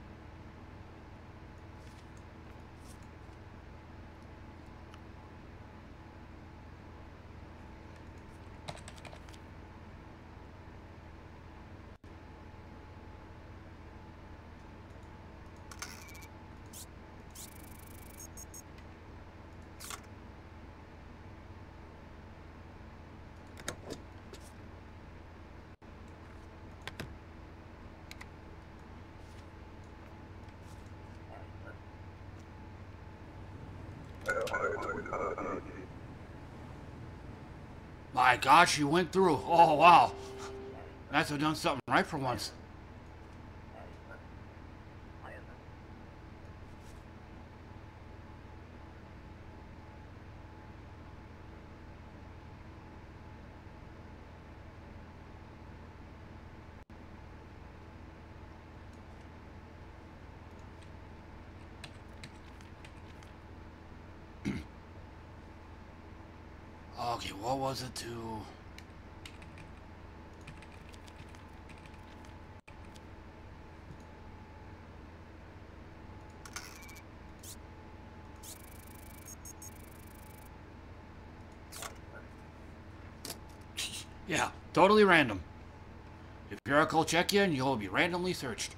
Speaker 1: My gosh, you went through. Oh, wow. That's done something right for once. Okay, what was it to... Yeah, totally random. If Oracle check in, you'll be randomly searched.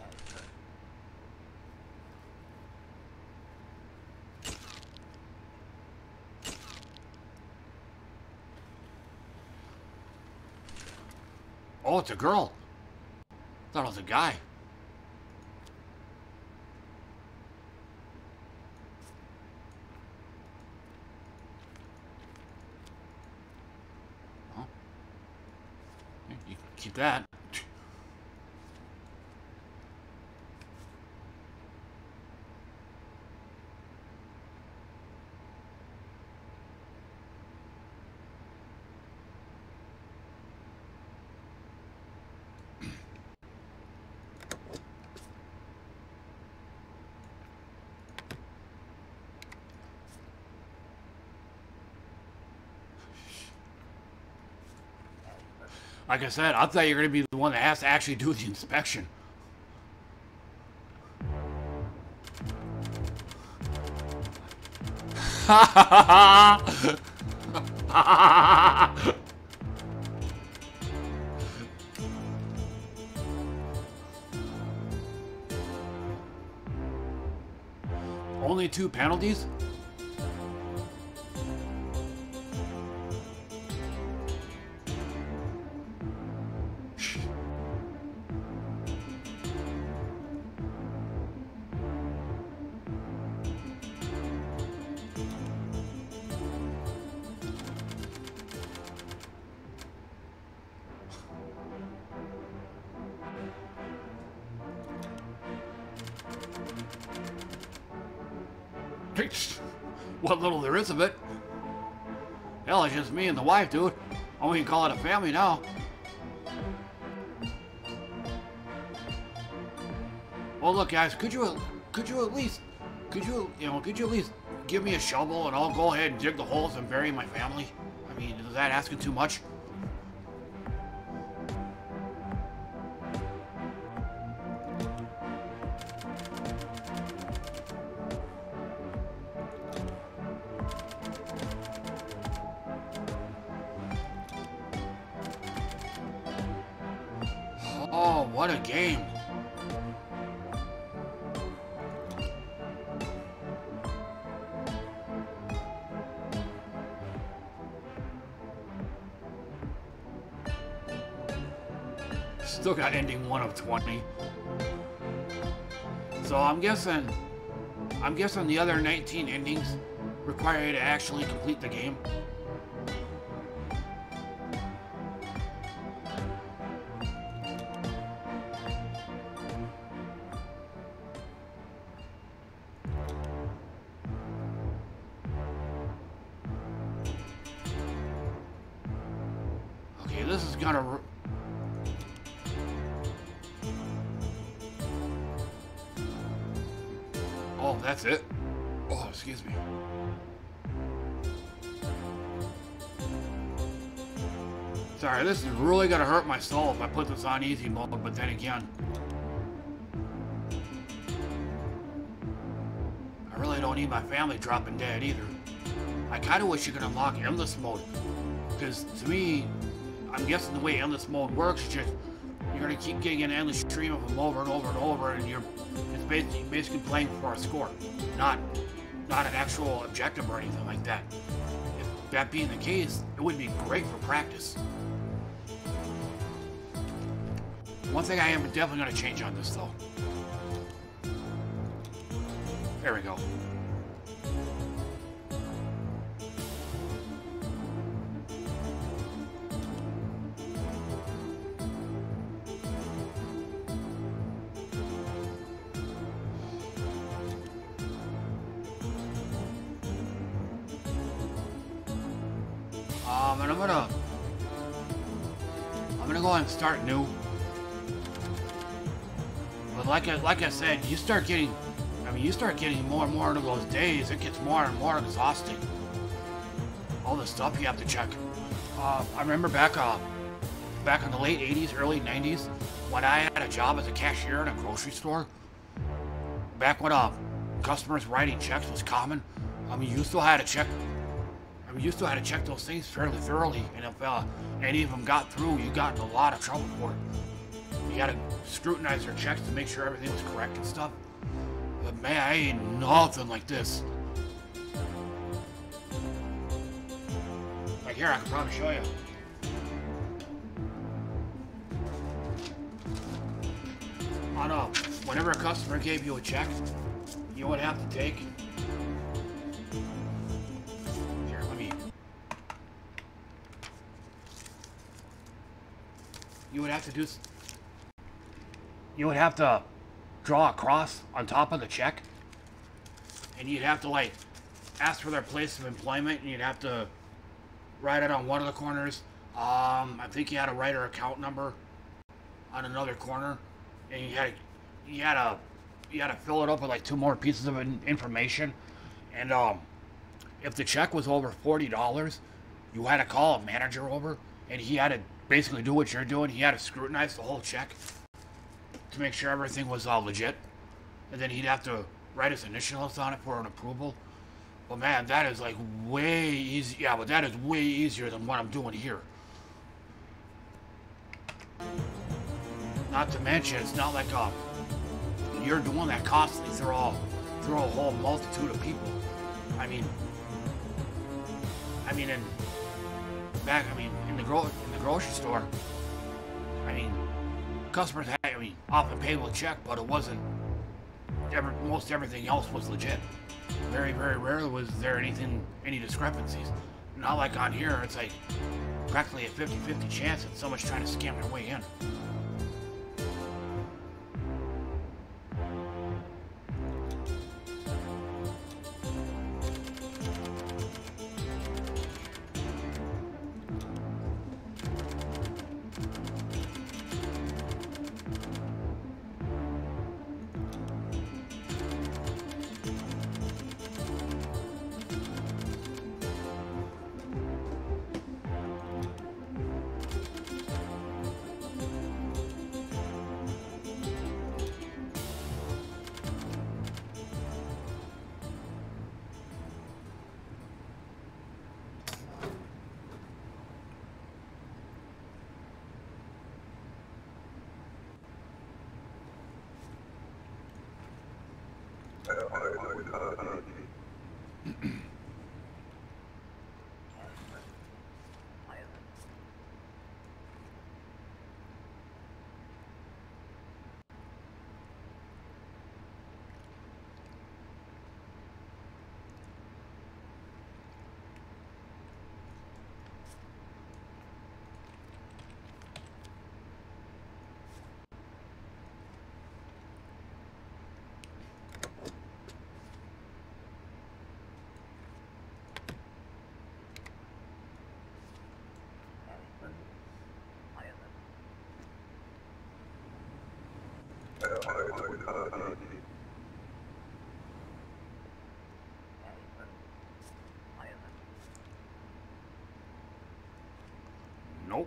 Speaker 1: Oh, it's a girl. Thought it was a guy. Oh. You can keep that. Like I said, I thought you were going to be the one that has to actually do the inspection. Only 2 penalties? What little there is of it. Hell, it's just me and the wife, dude. Oh, we can call it a family now. Well, look, guys, could you at least give me a shovel and I'll go ahead and dig the holes and bury my family? I mean, is that asking too much? Oh, what a game. Still got ending 1 of 20. So I'm guessing the other 19 endings require you to actually complete the game. Okay, this is gonna... Oh, that's it? Oh, excuse me. Sorry, this is really gonna hurt my soul if I put this on easy mode, but then again, I really don't need my family dropping dead either. I kinda wish you could unlock endless mode, because to me, I'm guessing the way endless mode works is just, you're gonna keep getting an endless stream of them over and over and over, and it's basically playing for a score, not an actual objective or anything like that. If that being the case, it would be great for practice. One thing I am definitely gonna change on this though. There we go. And I'm gonna go ahead and start new. But like I said, you start getting more and more into those days, it gets more and more exhausting. All the stuff you have to check. I remember back in the late 80s, early 90s, when I had a job as a cashier in a grocery store. Back when customers writing checks was common. I mean, you still had to check those things fairly thoroughly, and if any of them got through, you got in a lot of trouble for it. You gotta scrutinize their checks to make sure everything was correct and stuff. But man, I ain't nothing like this. Like here, I can probably show you. Whenever a customer gave you a check, you would have to take... You would have to draw a cross on top of the check, and you'd have to like ask for their place of employment, and you'd have to write it on one of the corners. I think you had to write her account number on another corner, and you had to fill it up with like 2 more pieces of information. And if the check was over $40, you had to call a manager over, and he had to basically do what you're doing. He had to scrutinize the whole check to make sure everything was legit, and then he'd have to write his initials on it for an approval. But man, that is like way easy. Yeah, but that is way easier than what I'm doing here. Not to mention, it's not like you're doing that constantly through a whole multitude of people. I mean, in the grocery store, customers had, often paid with a check, but it wasn't, most everything else was legit. Very, very rarely was there any discrepancies. Not like on here, it's like practically a 50-50 chance that someone's trying to scam their way in. Nope.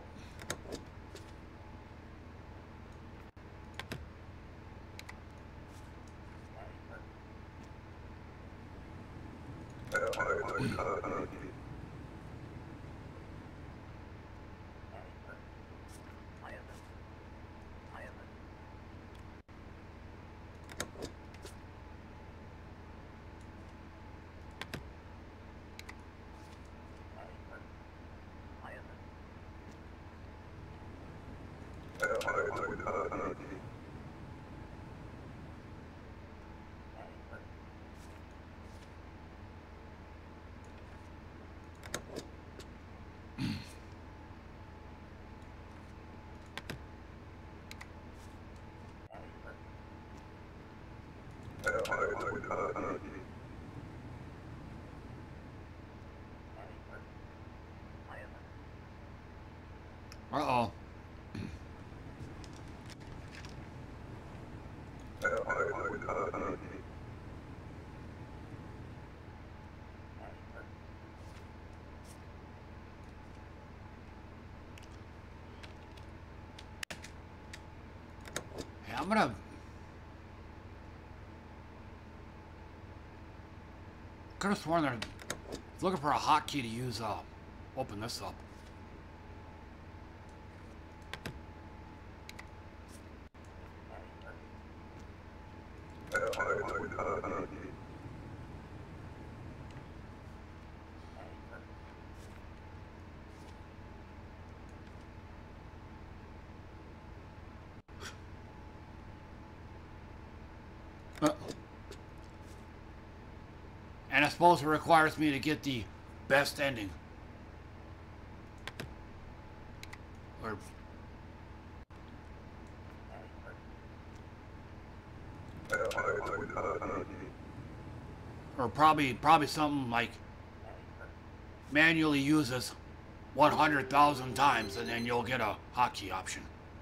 Speaker 1: Uh-oh. Hey, I'm gonna... Could have sworn they're looking for a hotkey to use, open this up. And I suppose it requires me to get the best ending. Or probably something like manually uses 100,000 times and then you'll get a hotkey option.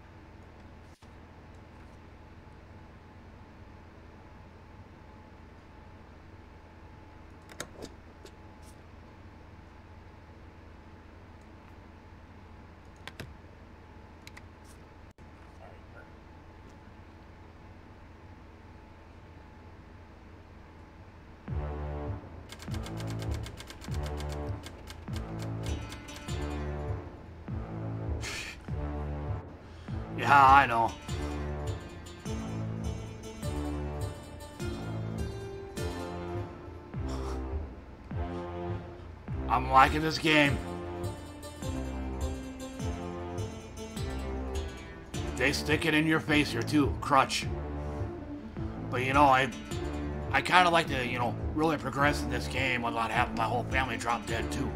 Speaker 1: Yeah, I know. I'm liking this game. They stick it in your face here too, crutch. But you know, I kind of like to, you know, really progress in this game without having my whole family drop dead too.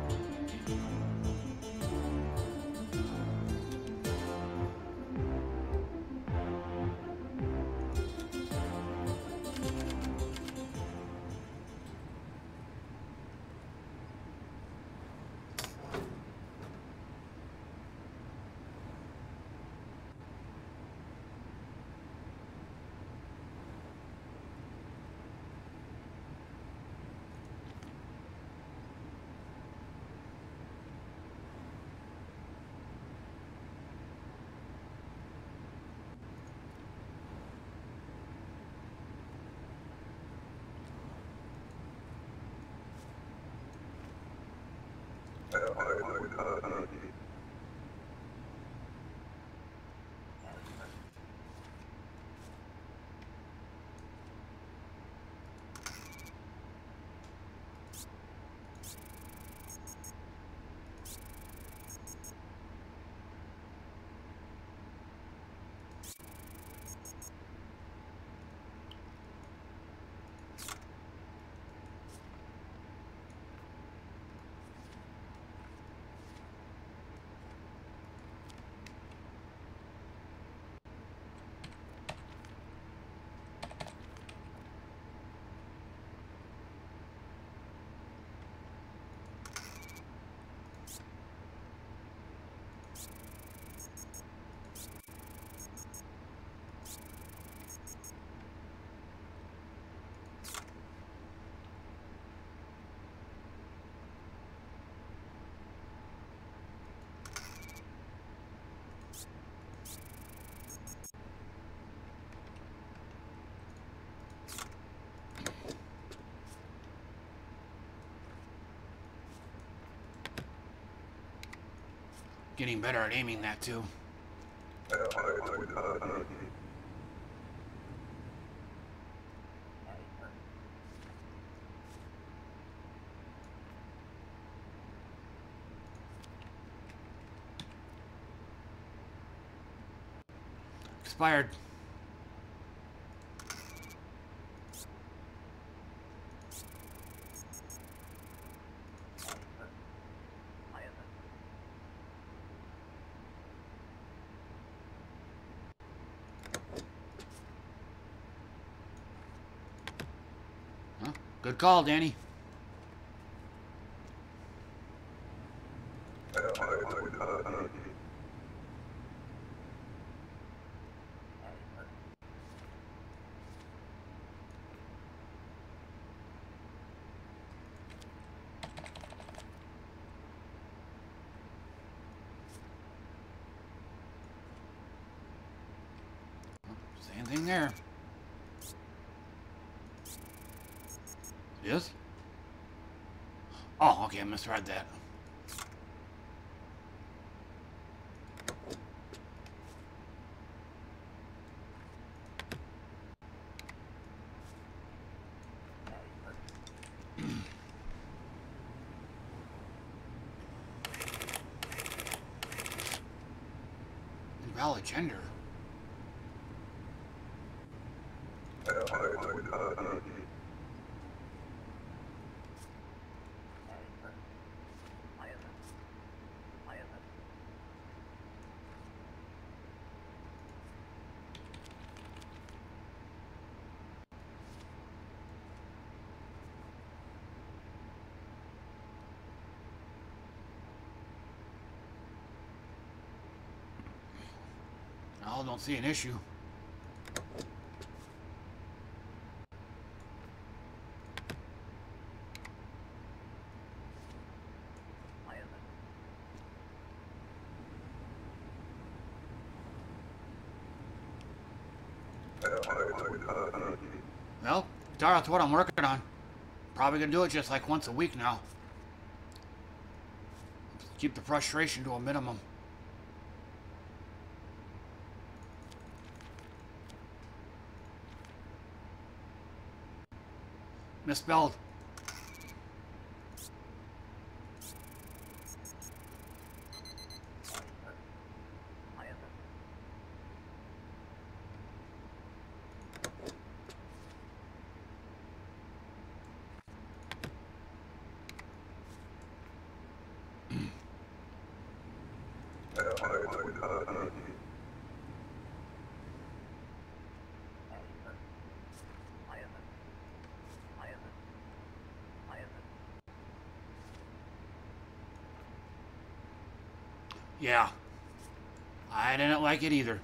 Speaker 1: Getting better at aiming that too. Expired. Huh? Good call, Danny. Same thing there. Yes? Oh, okay, I misread that. Invalid gender. I don't see an issue. Well, that's what I'm working on. Probably gonna do it just like once a week now. Keep the frustration to a minimum. Misspelled. Yeah. I didn't like it either.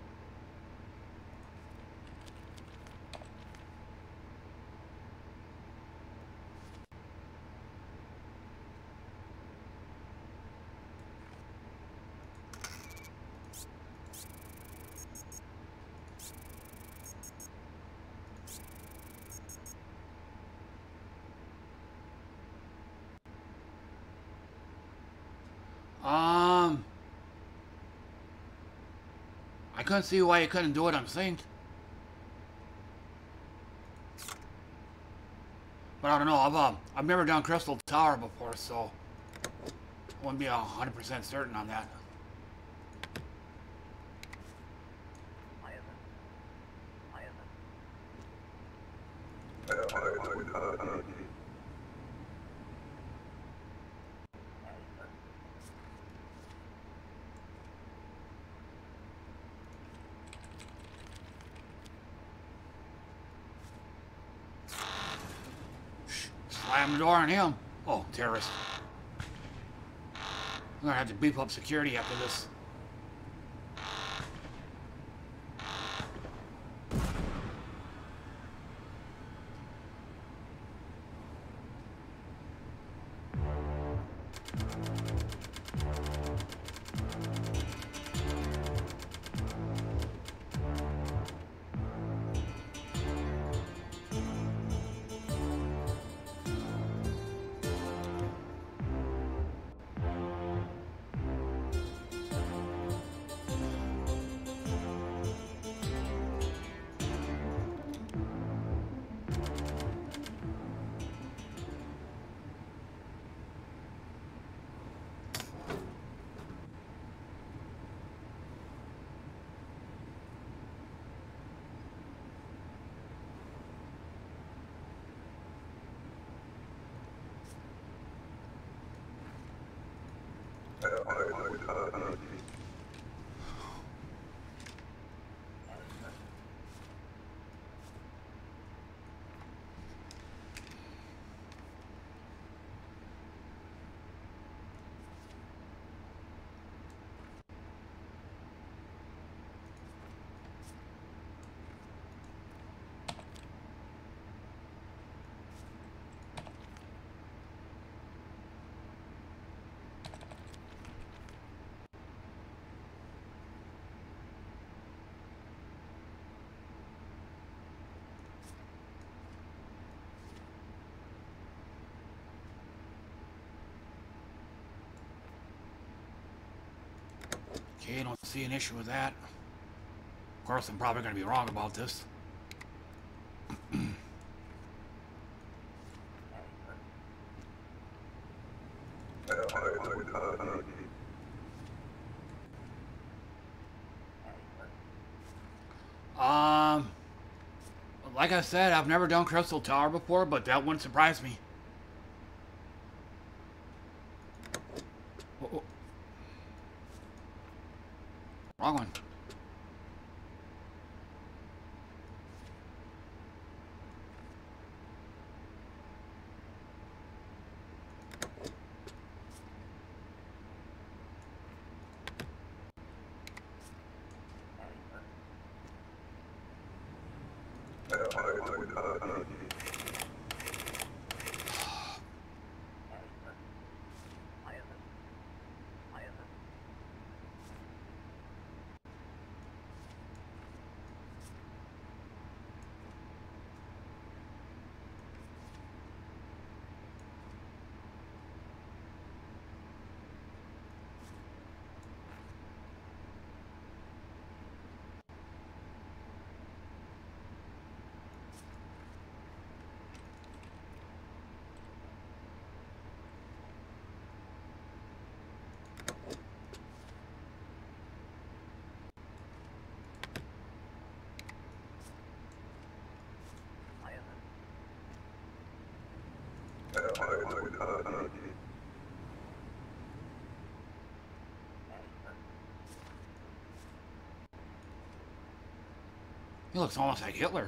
Speaker 1: I couldn't see why you couldn't do it on sync. But I don't know, I've never done Crystal Tower before, so I wouldn't be 100% certain on that. Slam the door on him. Oh, terrorist. I'm gonna have to beef up security after this. Okay, don't see an issue with that. Of course, I'm probably going to be wrong about this. Like I said, I've never done Crystal Tower before, but that wouldn't surprise me. Oh. Wrong one. He looks almost like Hitler.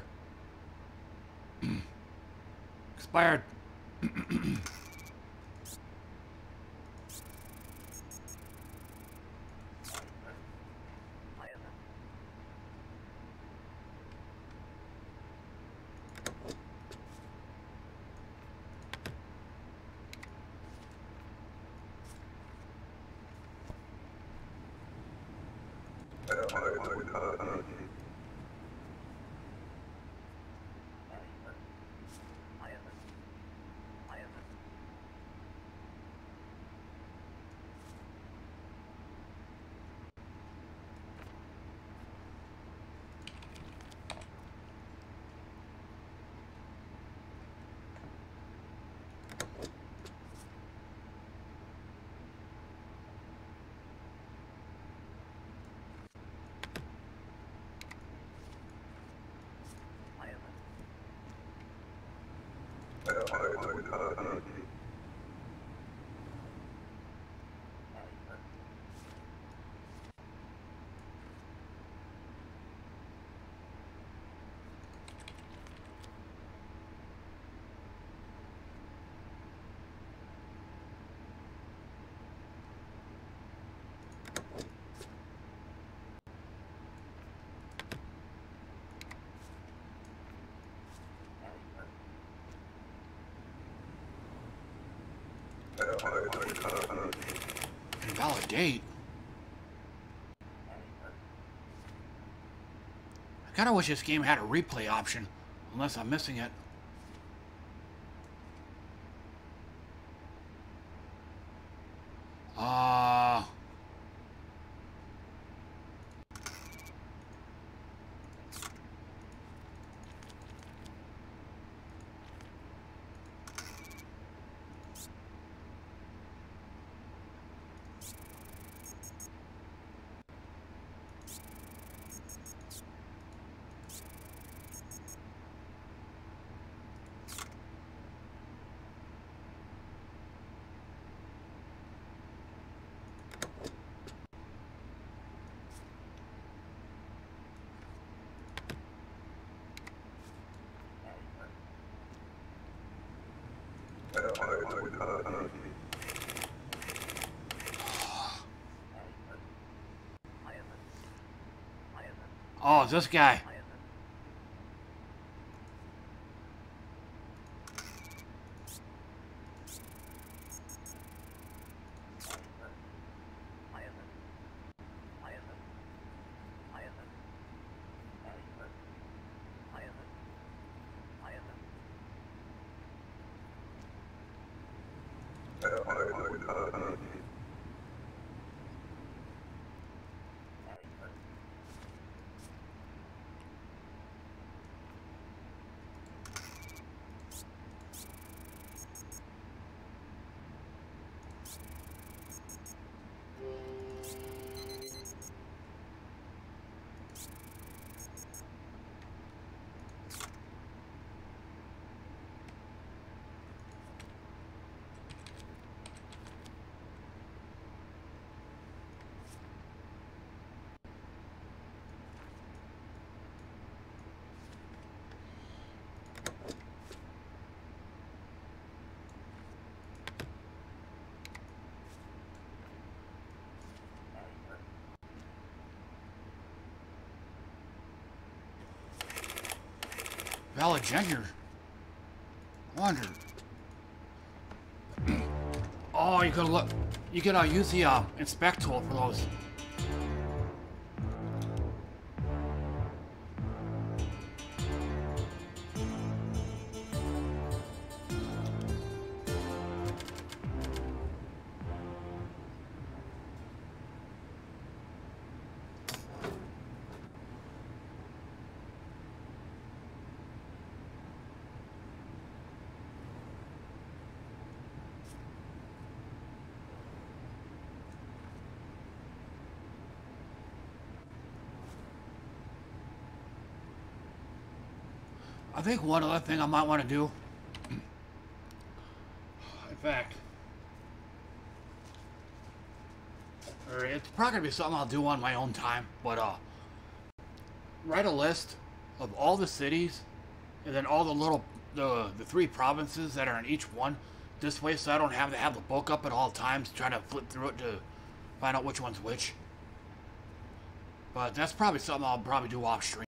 Speaker 1: Expired. Invalidate. I kinda wish this game had a replay option, unless I'm missing it. Oh, this guy. Valagender. Wonder. Oh, you could look. You could use the inspect tool for those. I think one other thing I might want to do, in fact, or it's probably gonna be something I'll do on my own time, but write a list of all the cities and then all the little the 3 provinces that are in each one. This way, so I don't have to have the book up at all times trying to flip through it to find out which one's which. But that's probably something I'll probably do off stream.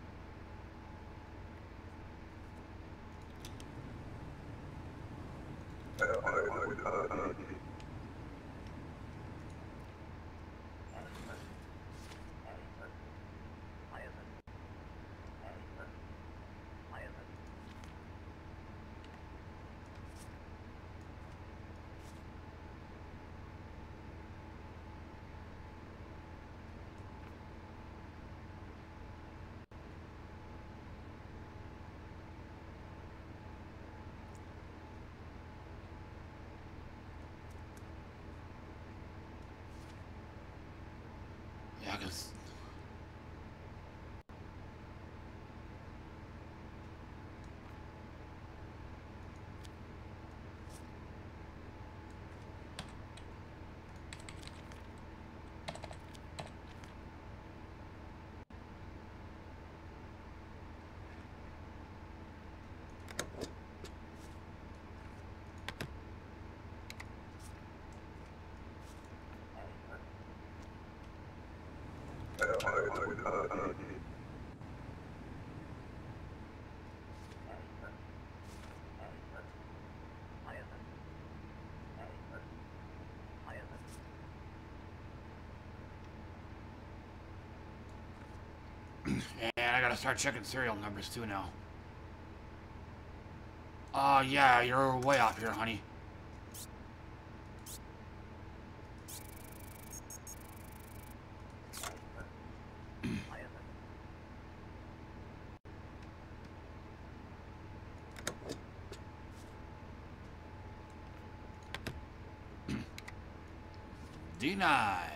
Speaker 1: Yeah, because and I gotta start checking serial numbers too now. Yeah, you're way off here, honey. Denied.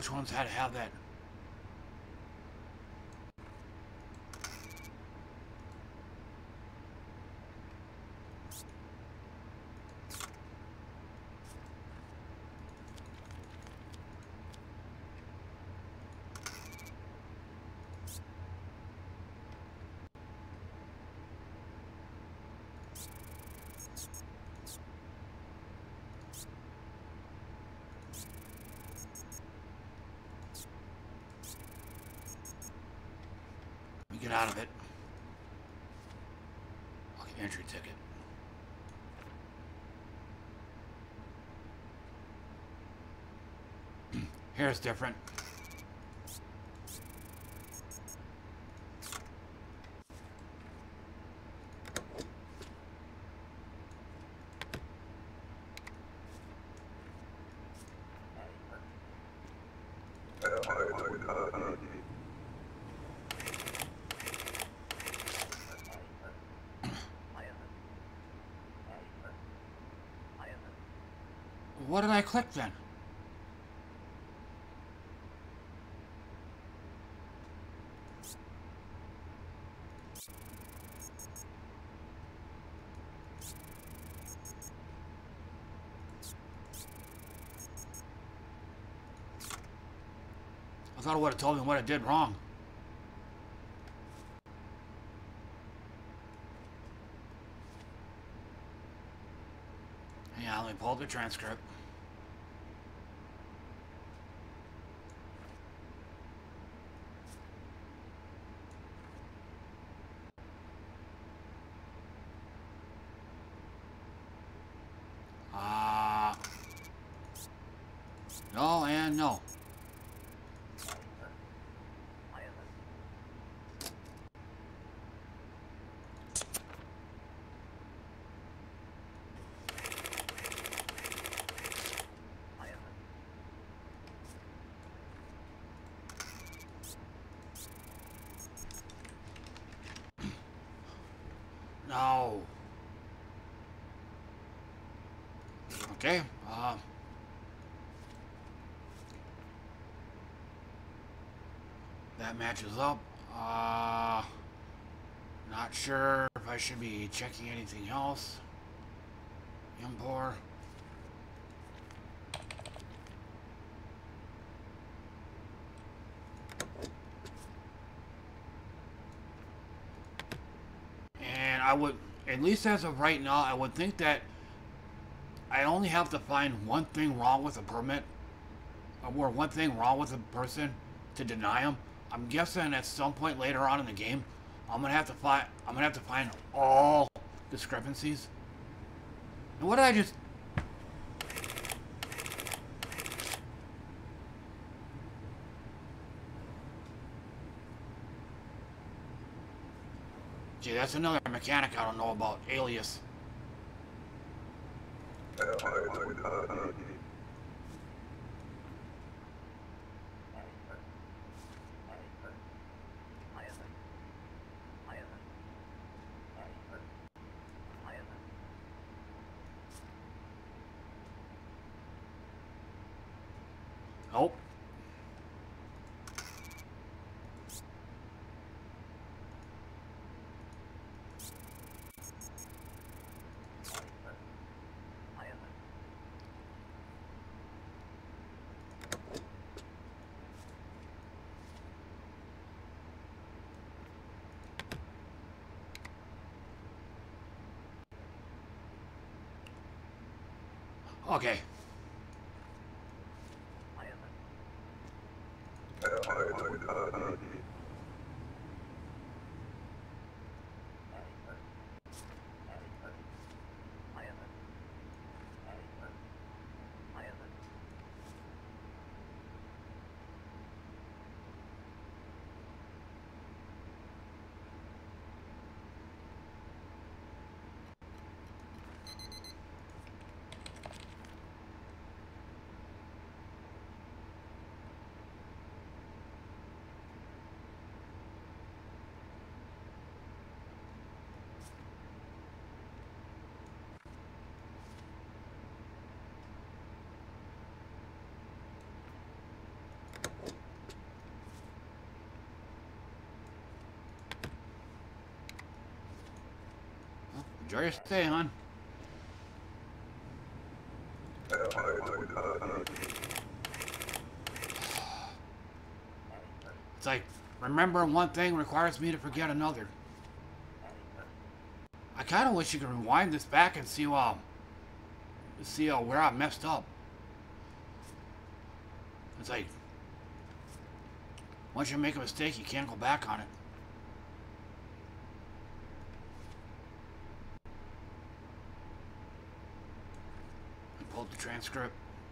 Speaker 1: which ones had to have that. Get out of it. Okay, entry ticket. Here's different. What did I click then? I thought it would have told me what I did wrong. Yeah, let me pull up the transcript. No and no. No. Okay. That matches up. Not sure if I should be checking anything else. Import. And I would, at least as of right now, I would think that I only have to find one thing wrong with a permit, or one thing wrong with a person to deny them. I'm guessing at some point later on in the game, I'm gonna have to find all discrepancies. And what did I just? Gee, that's another mechanic I don't know about. Alias. Nope. Okay. Enjoy your stay, hon. It's like, remembering one thing requires me to forget another. I kind of wish you could rewind this back and see where I messed up. It's like, once you make a mistake, you can't go back on it. I pulled the transcript.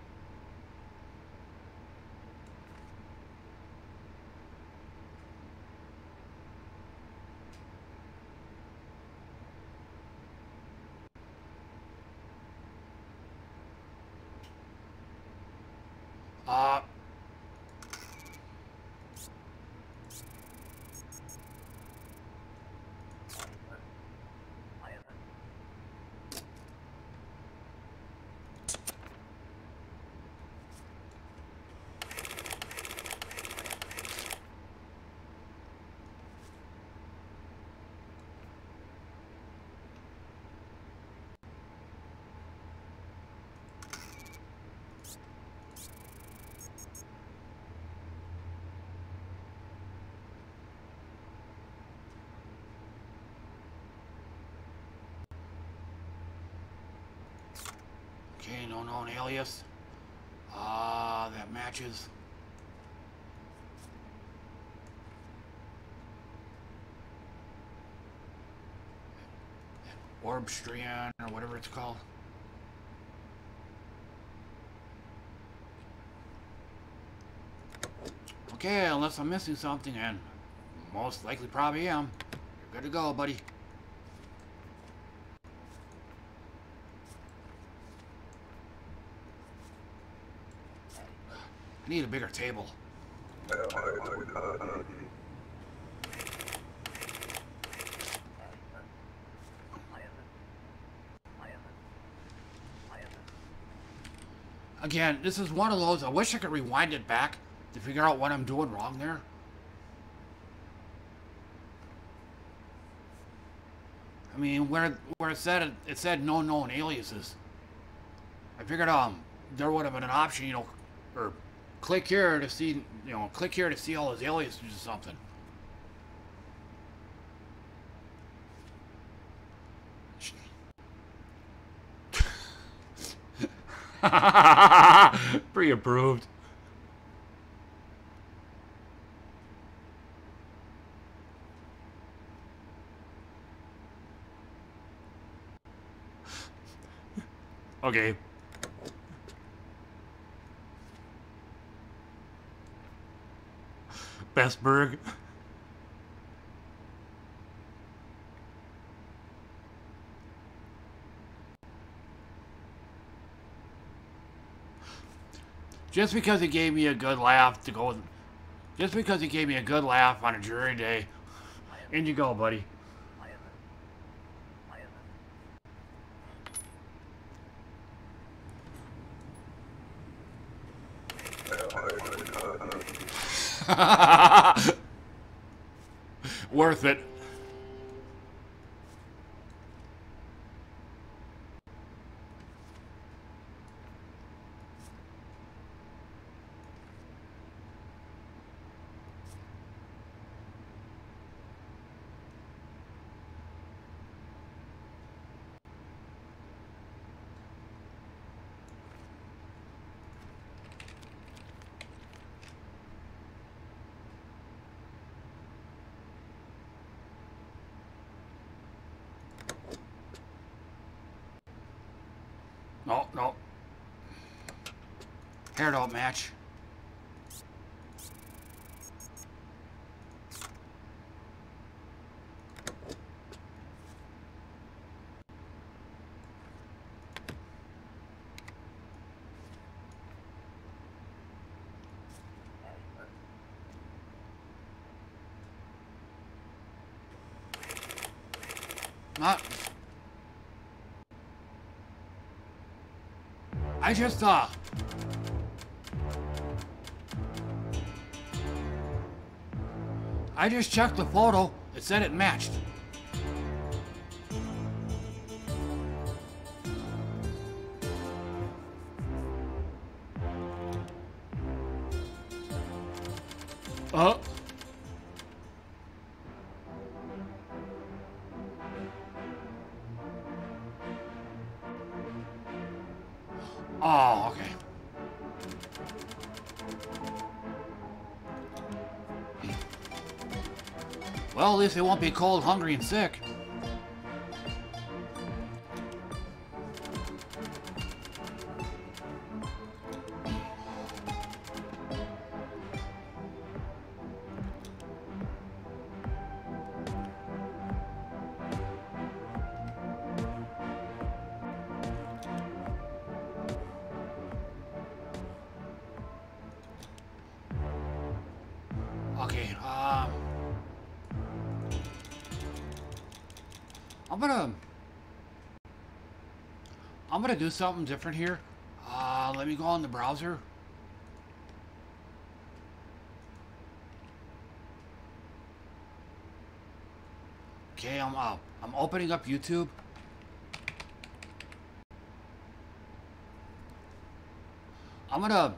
Speaker 1: Okay, no known alias. That matches. Orbstrian, or whatever it's called. Okay, unless I'm missing something, and most likely probably am. You're good to go, buddy. I need a bigger table. Again, this is one of those, I wish I could rewind it back to figure out what I'm doing wrong there. I mean, where it said no known aliases. I figured there would have been an option, you know, or click here to see, you know, click here to see all his aliases or something. Pre-approved. Okay. Bestberg. Just because he gave me a good laugh to go with, just because he gave me a good laugh on a jury day. In you go, buddy. Worth it. No, no. Hair don't match. Not. I just checked the photo. It said it matched. Oh, okay. Well, at least they won't be cold, hungry, and sick. Okay, I'm gonna do something different here. Let me go on the browser. Okay, I'm opening up YouTube. I'm gonna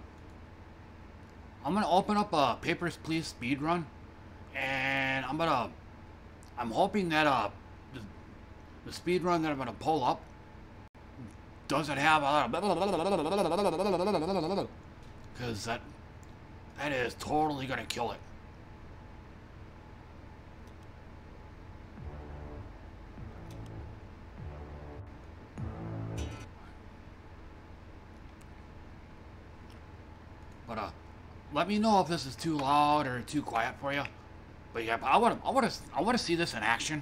Speaker 1: open up a Papers, Please speedrun, and I'm hoping that the speedrun that I'm gonna pull up doesn't have a lot of because that is totally gonna kill it. But let me know if this is too loud or too quiet for you. But yeah, I want to see this in action.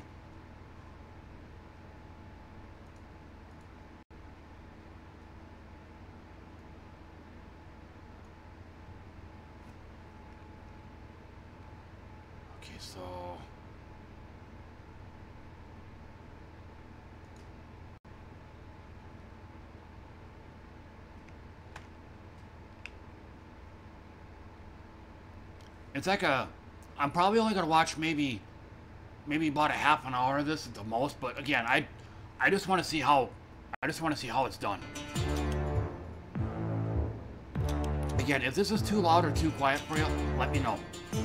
Speaker 1: Okay, so it's like I'm probably only gonna watch maybe about a half an hour of this at the most. But again, I just want to see how it's done. Again, if this is too loud or too quiet for you, let me know.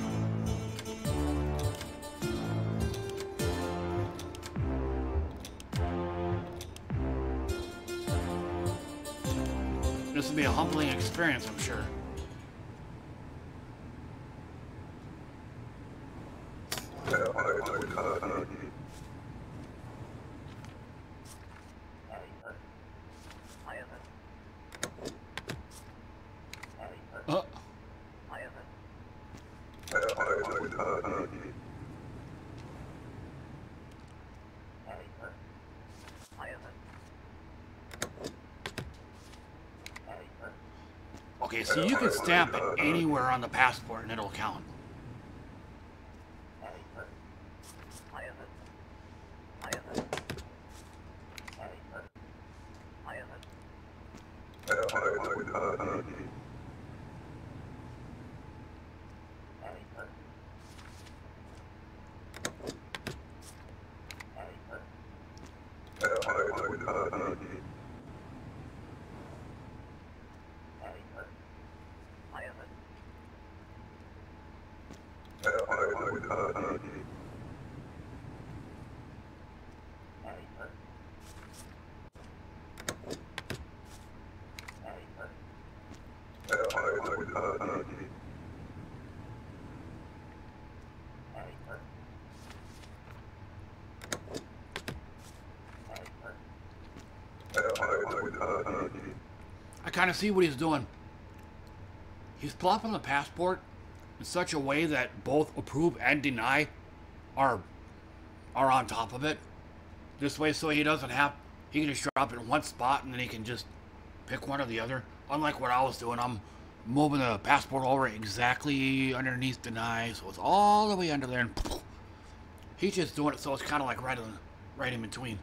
Speaker 1: This will be a humbling experience, I'm sure. Okay, so you can stamp it anywhere on the passport and it'll count. I kind of see what he's doing. He's plopping the passport in such a way that both approve and deny are on top of it. This way, so he doesn't have, he can just drop it in one spot and then he can just pick one or the other. Unlike what I was doing, I'm moving the passport over exactly underneath deny, so it's all the way under there, and he's just doing it so it's kind of like right in between.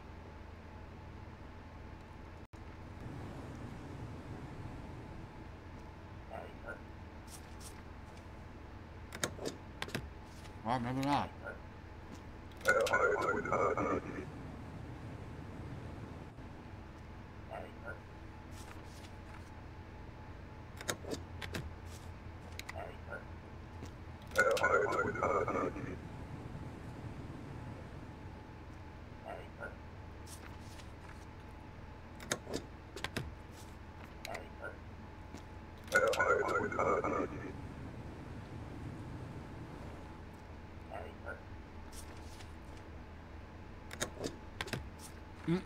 Speaker 1: Well, maybe not. Mm.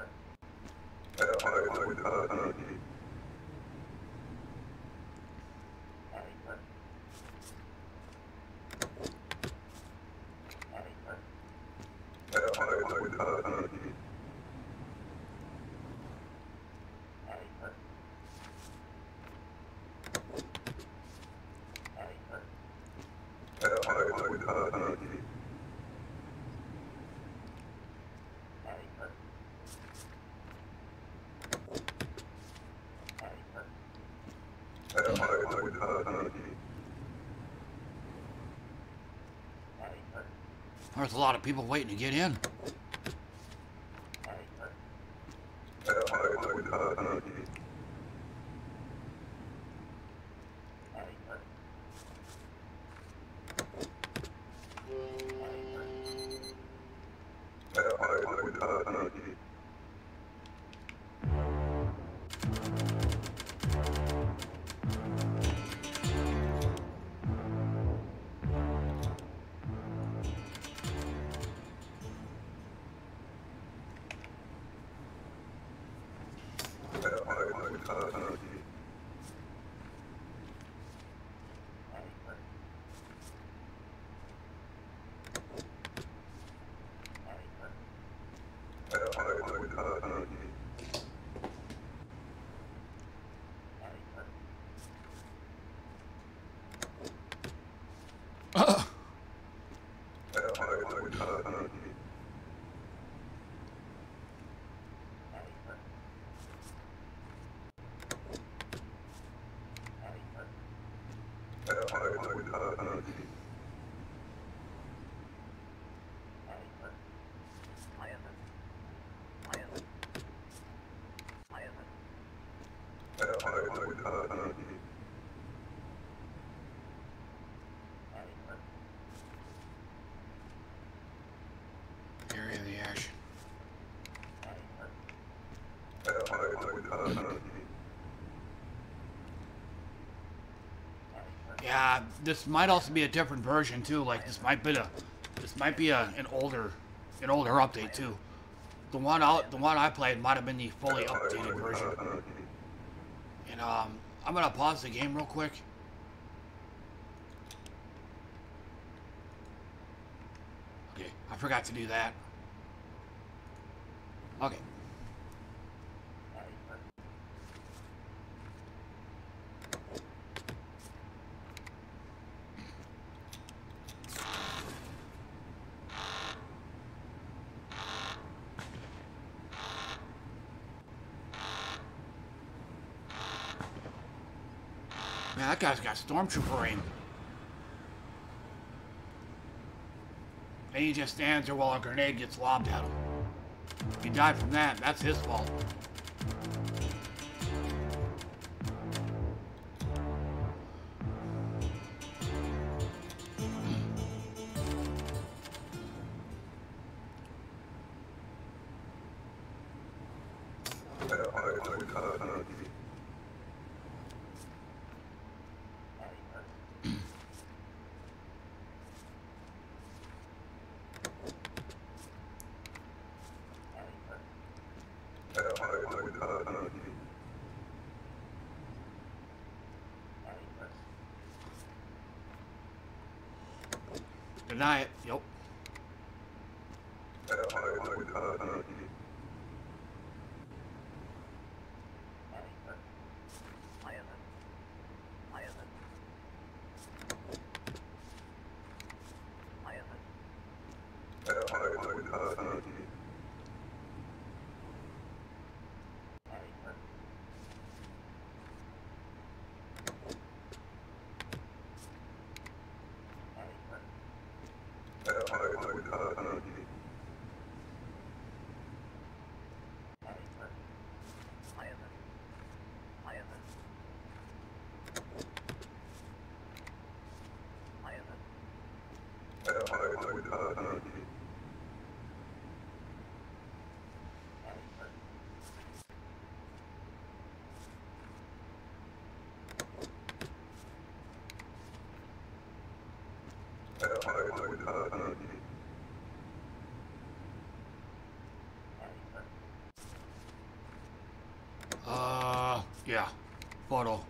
Speaker 1: There's a lot of people waiting to get in. Area of the ash. Yeah, this might also be a different version too. Like this might be an older update too. The one I played might have been the fully updated version. And I'm gonna pause the game real quick. Okay, I forgot to do that. Okay. Man, that guy's got stormtrooper aim. And he just stands there while a grenade gets lobbed at him. If he died from that, that's his fault. Deny it. Yep. Yeah. Photo.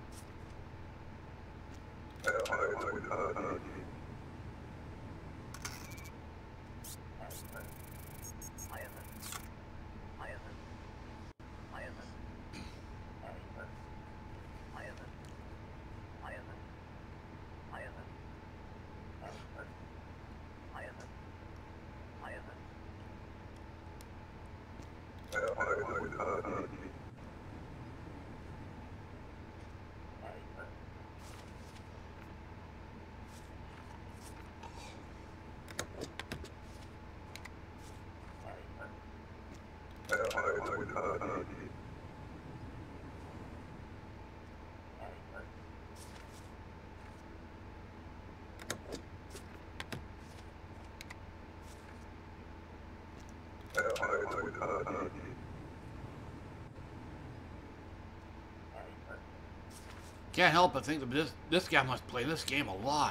Speaker 1: Can't help but think that this guy must play this game a lot.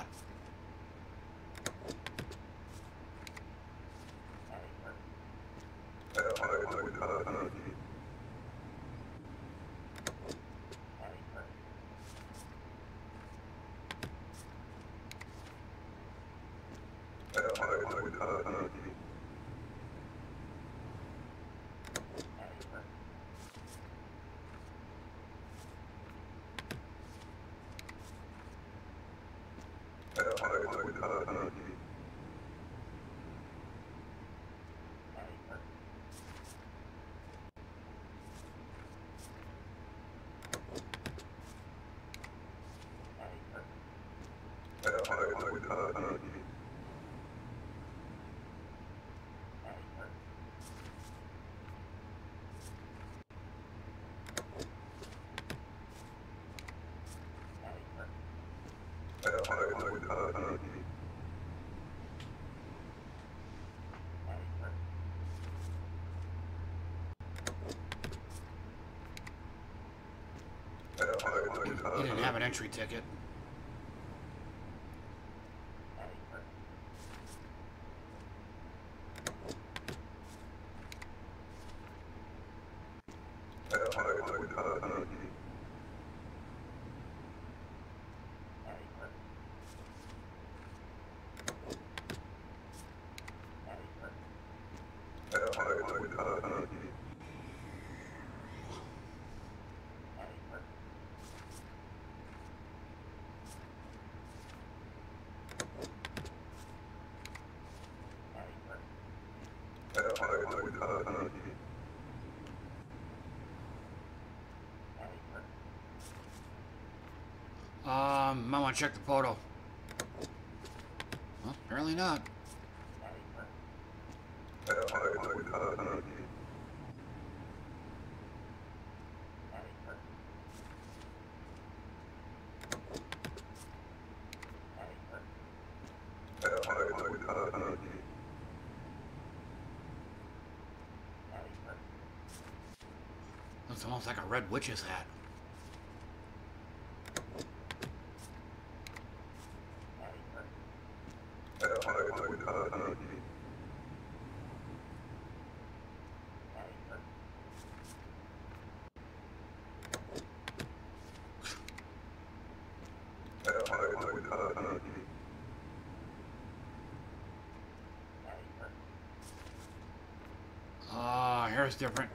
Speaker 1: He didn't have an entry ticket. Might want to check the photo. Well, apparently not. Looks almost like a red witch's hat. Hair's different.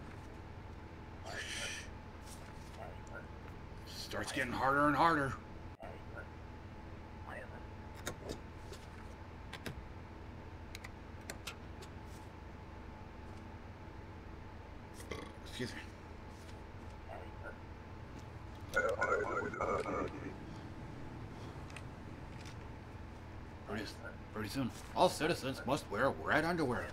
Speaker 1: Starts getting harder and harder. Excuse me. Pretty, pretty soon, all citizens must wear red underwear.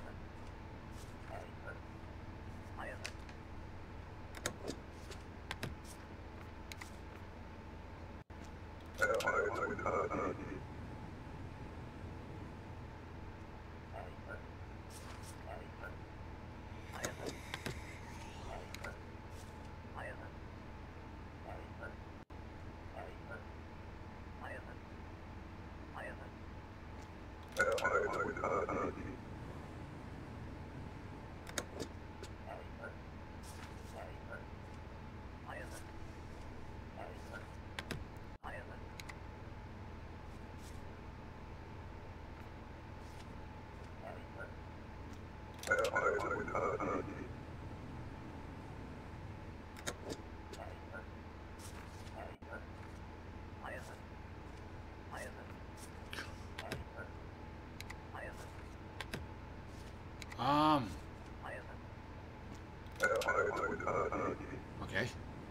Speaker 1: Okay.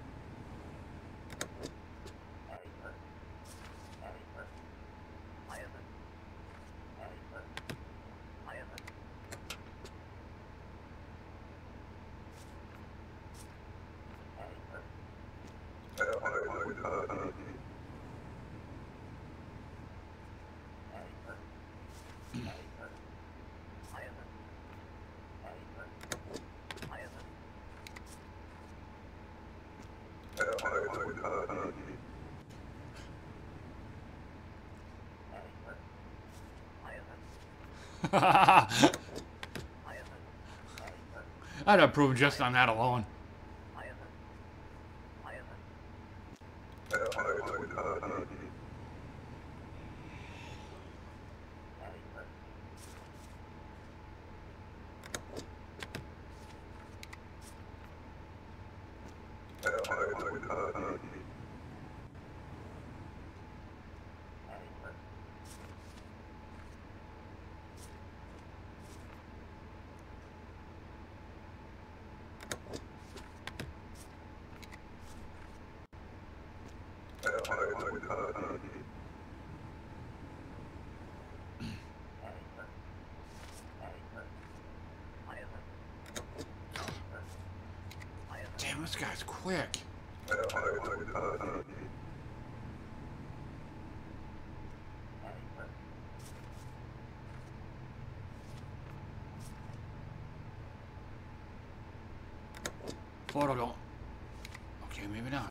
Speaker 1: I'd approve just on that alone. Damn, this guy's quick. Photo don't. Okay, maybe not.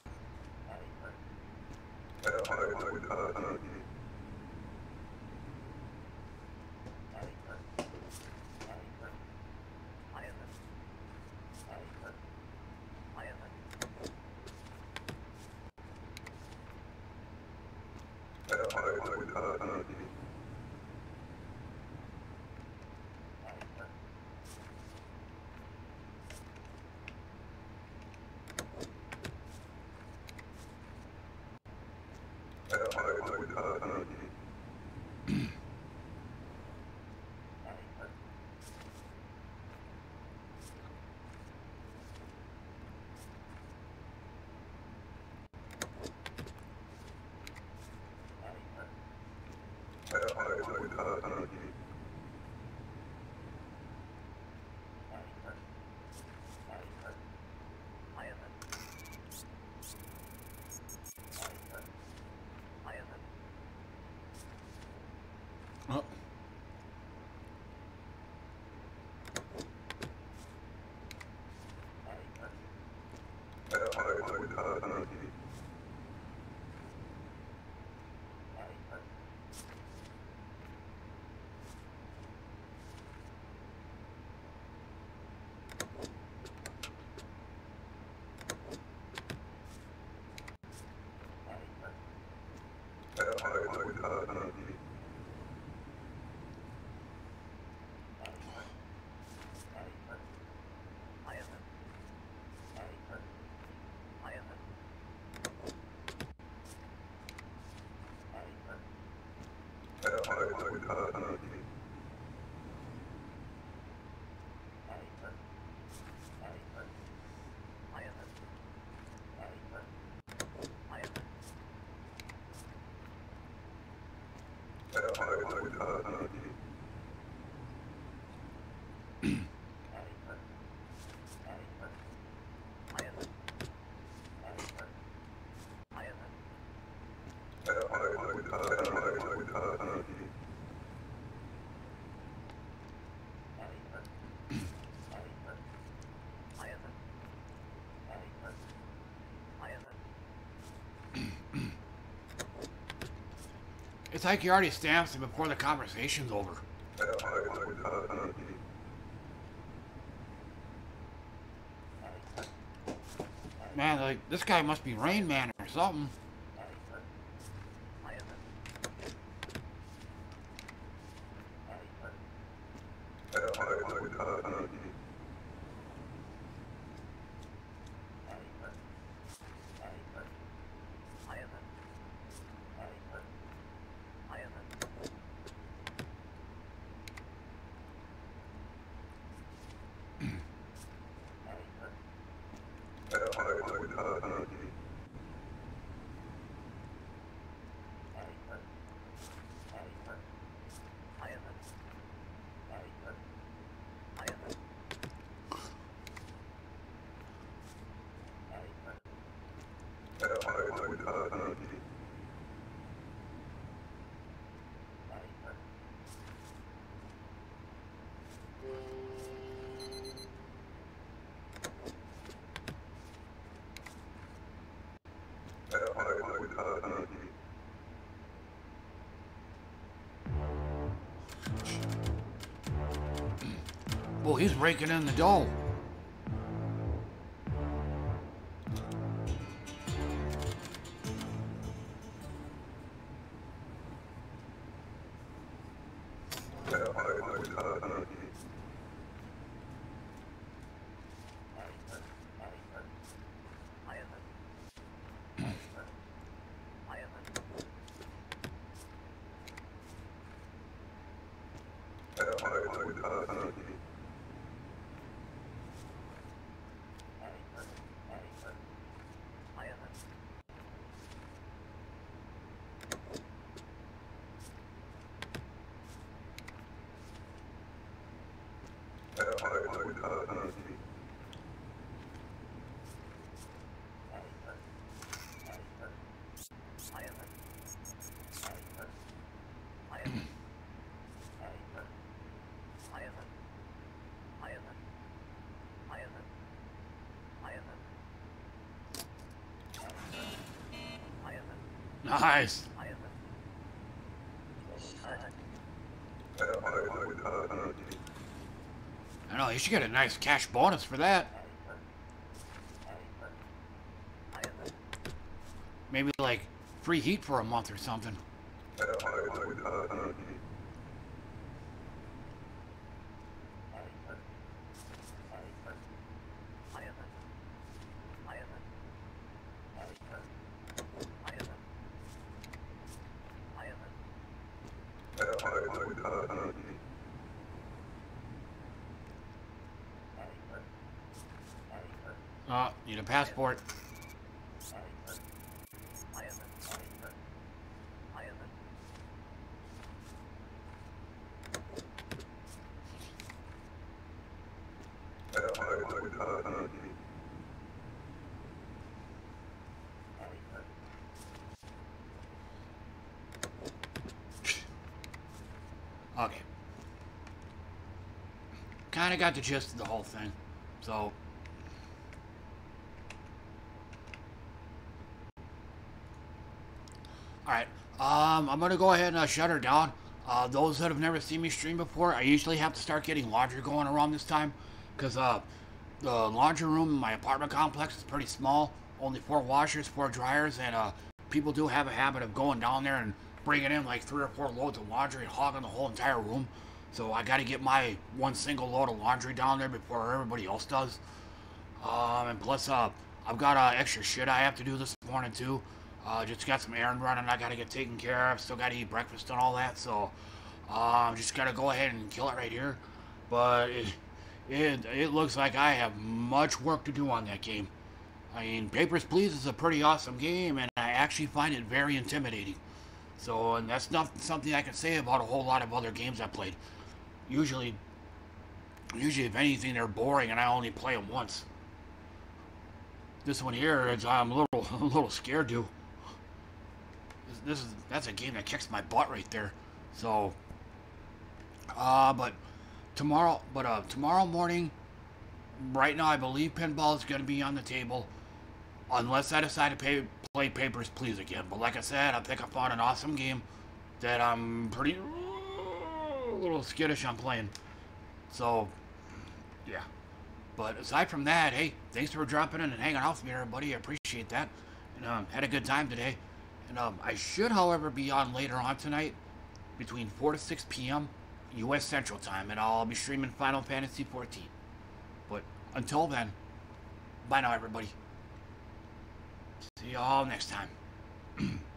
Speaker 1: Oh. It's like you already stamped it before the conversation's over. Man, like, this guy must be Rain Man or something. Well, he's raking in the dough. Nice. I know, you should get a nice cash bonus for that. Maybe like free heat for a month or something. Need a passport. Okay. Kind of got the gist of the whole thing. So, alright, I'm gonna go ahead and shut her down. Those that have never seen me stream before, I usually have to start getting laundry going around this time, because the laundry room in my apartment complex is pretty small, only 4 washers, 4 dryers, and people do have a habit of going down there and bringing in like 3 or 4 loads of laundry and hogging the whole entire room. So I gotta get my one single load of laundry down there before everybody else does. And plus, I've got extra shit I have to do this morning too. Just got some errand running I gotta get taken care of. Still gotta eat breakfast and all that. So, just gotta go ahead and kill it right here. But it looks like I have much work to do on that game. I mean, Papers, Please is a pretty awesome game, and I actually find it very intimidating. So, and that's not something I can say about a whole lot of other games I played. Usually, if anything, they're boring, and I only play them once. This one here, I'm a little scared to. That's a game that kicks my butt right there. So, but tomorrow morning, right now I believe pinball is going to be on the table, unless I decide to play Papers, Please again. But like I said, I think I found an awesome game. that I'm pretty a little skittish on playing. So, yeah. But aside from that, hey, thanks for dropping in and hanging out with me, everybody. I appreciate that. And had a good time today. And I should, however, be on later on tonight between 4 to 6 p.m. U.S. Central Time, and I'll be streaming Final Fantasy XIV. But until then, bye now, everybody. See you all next time.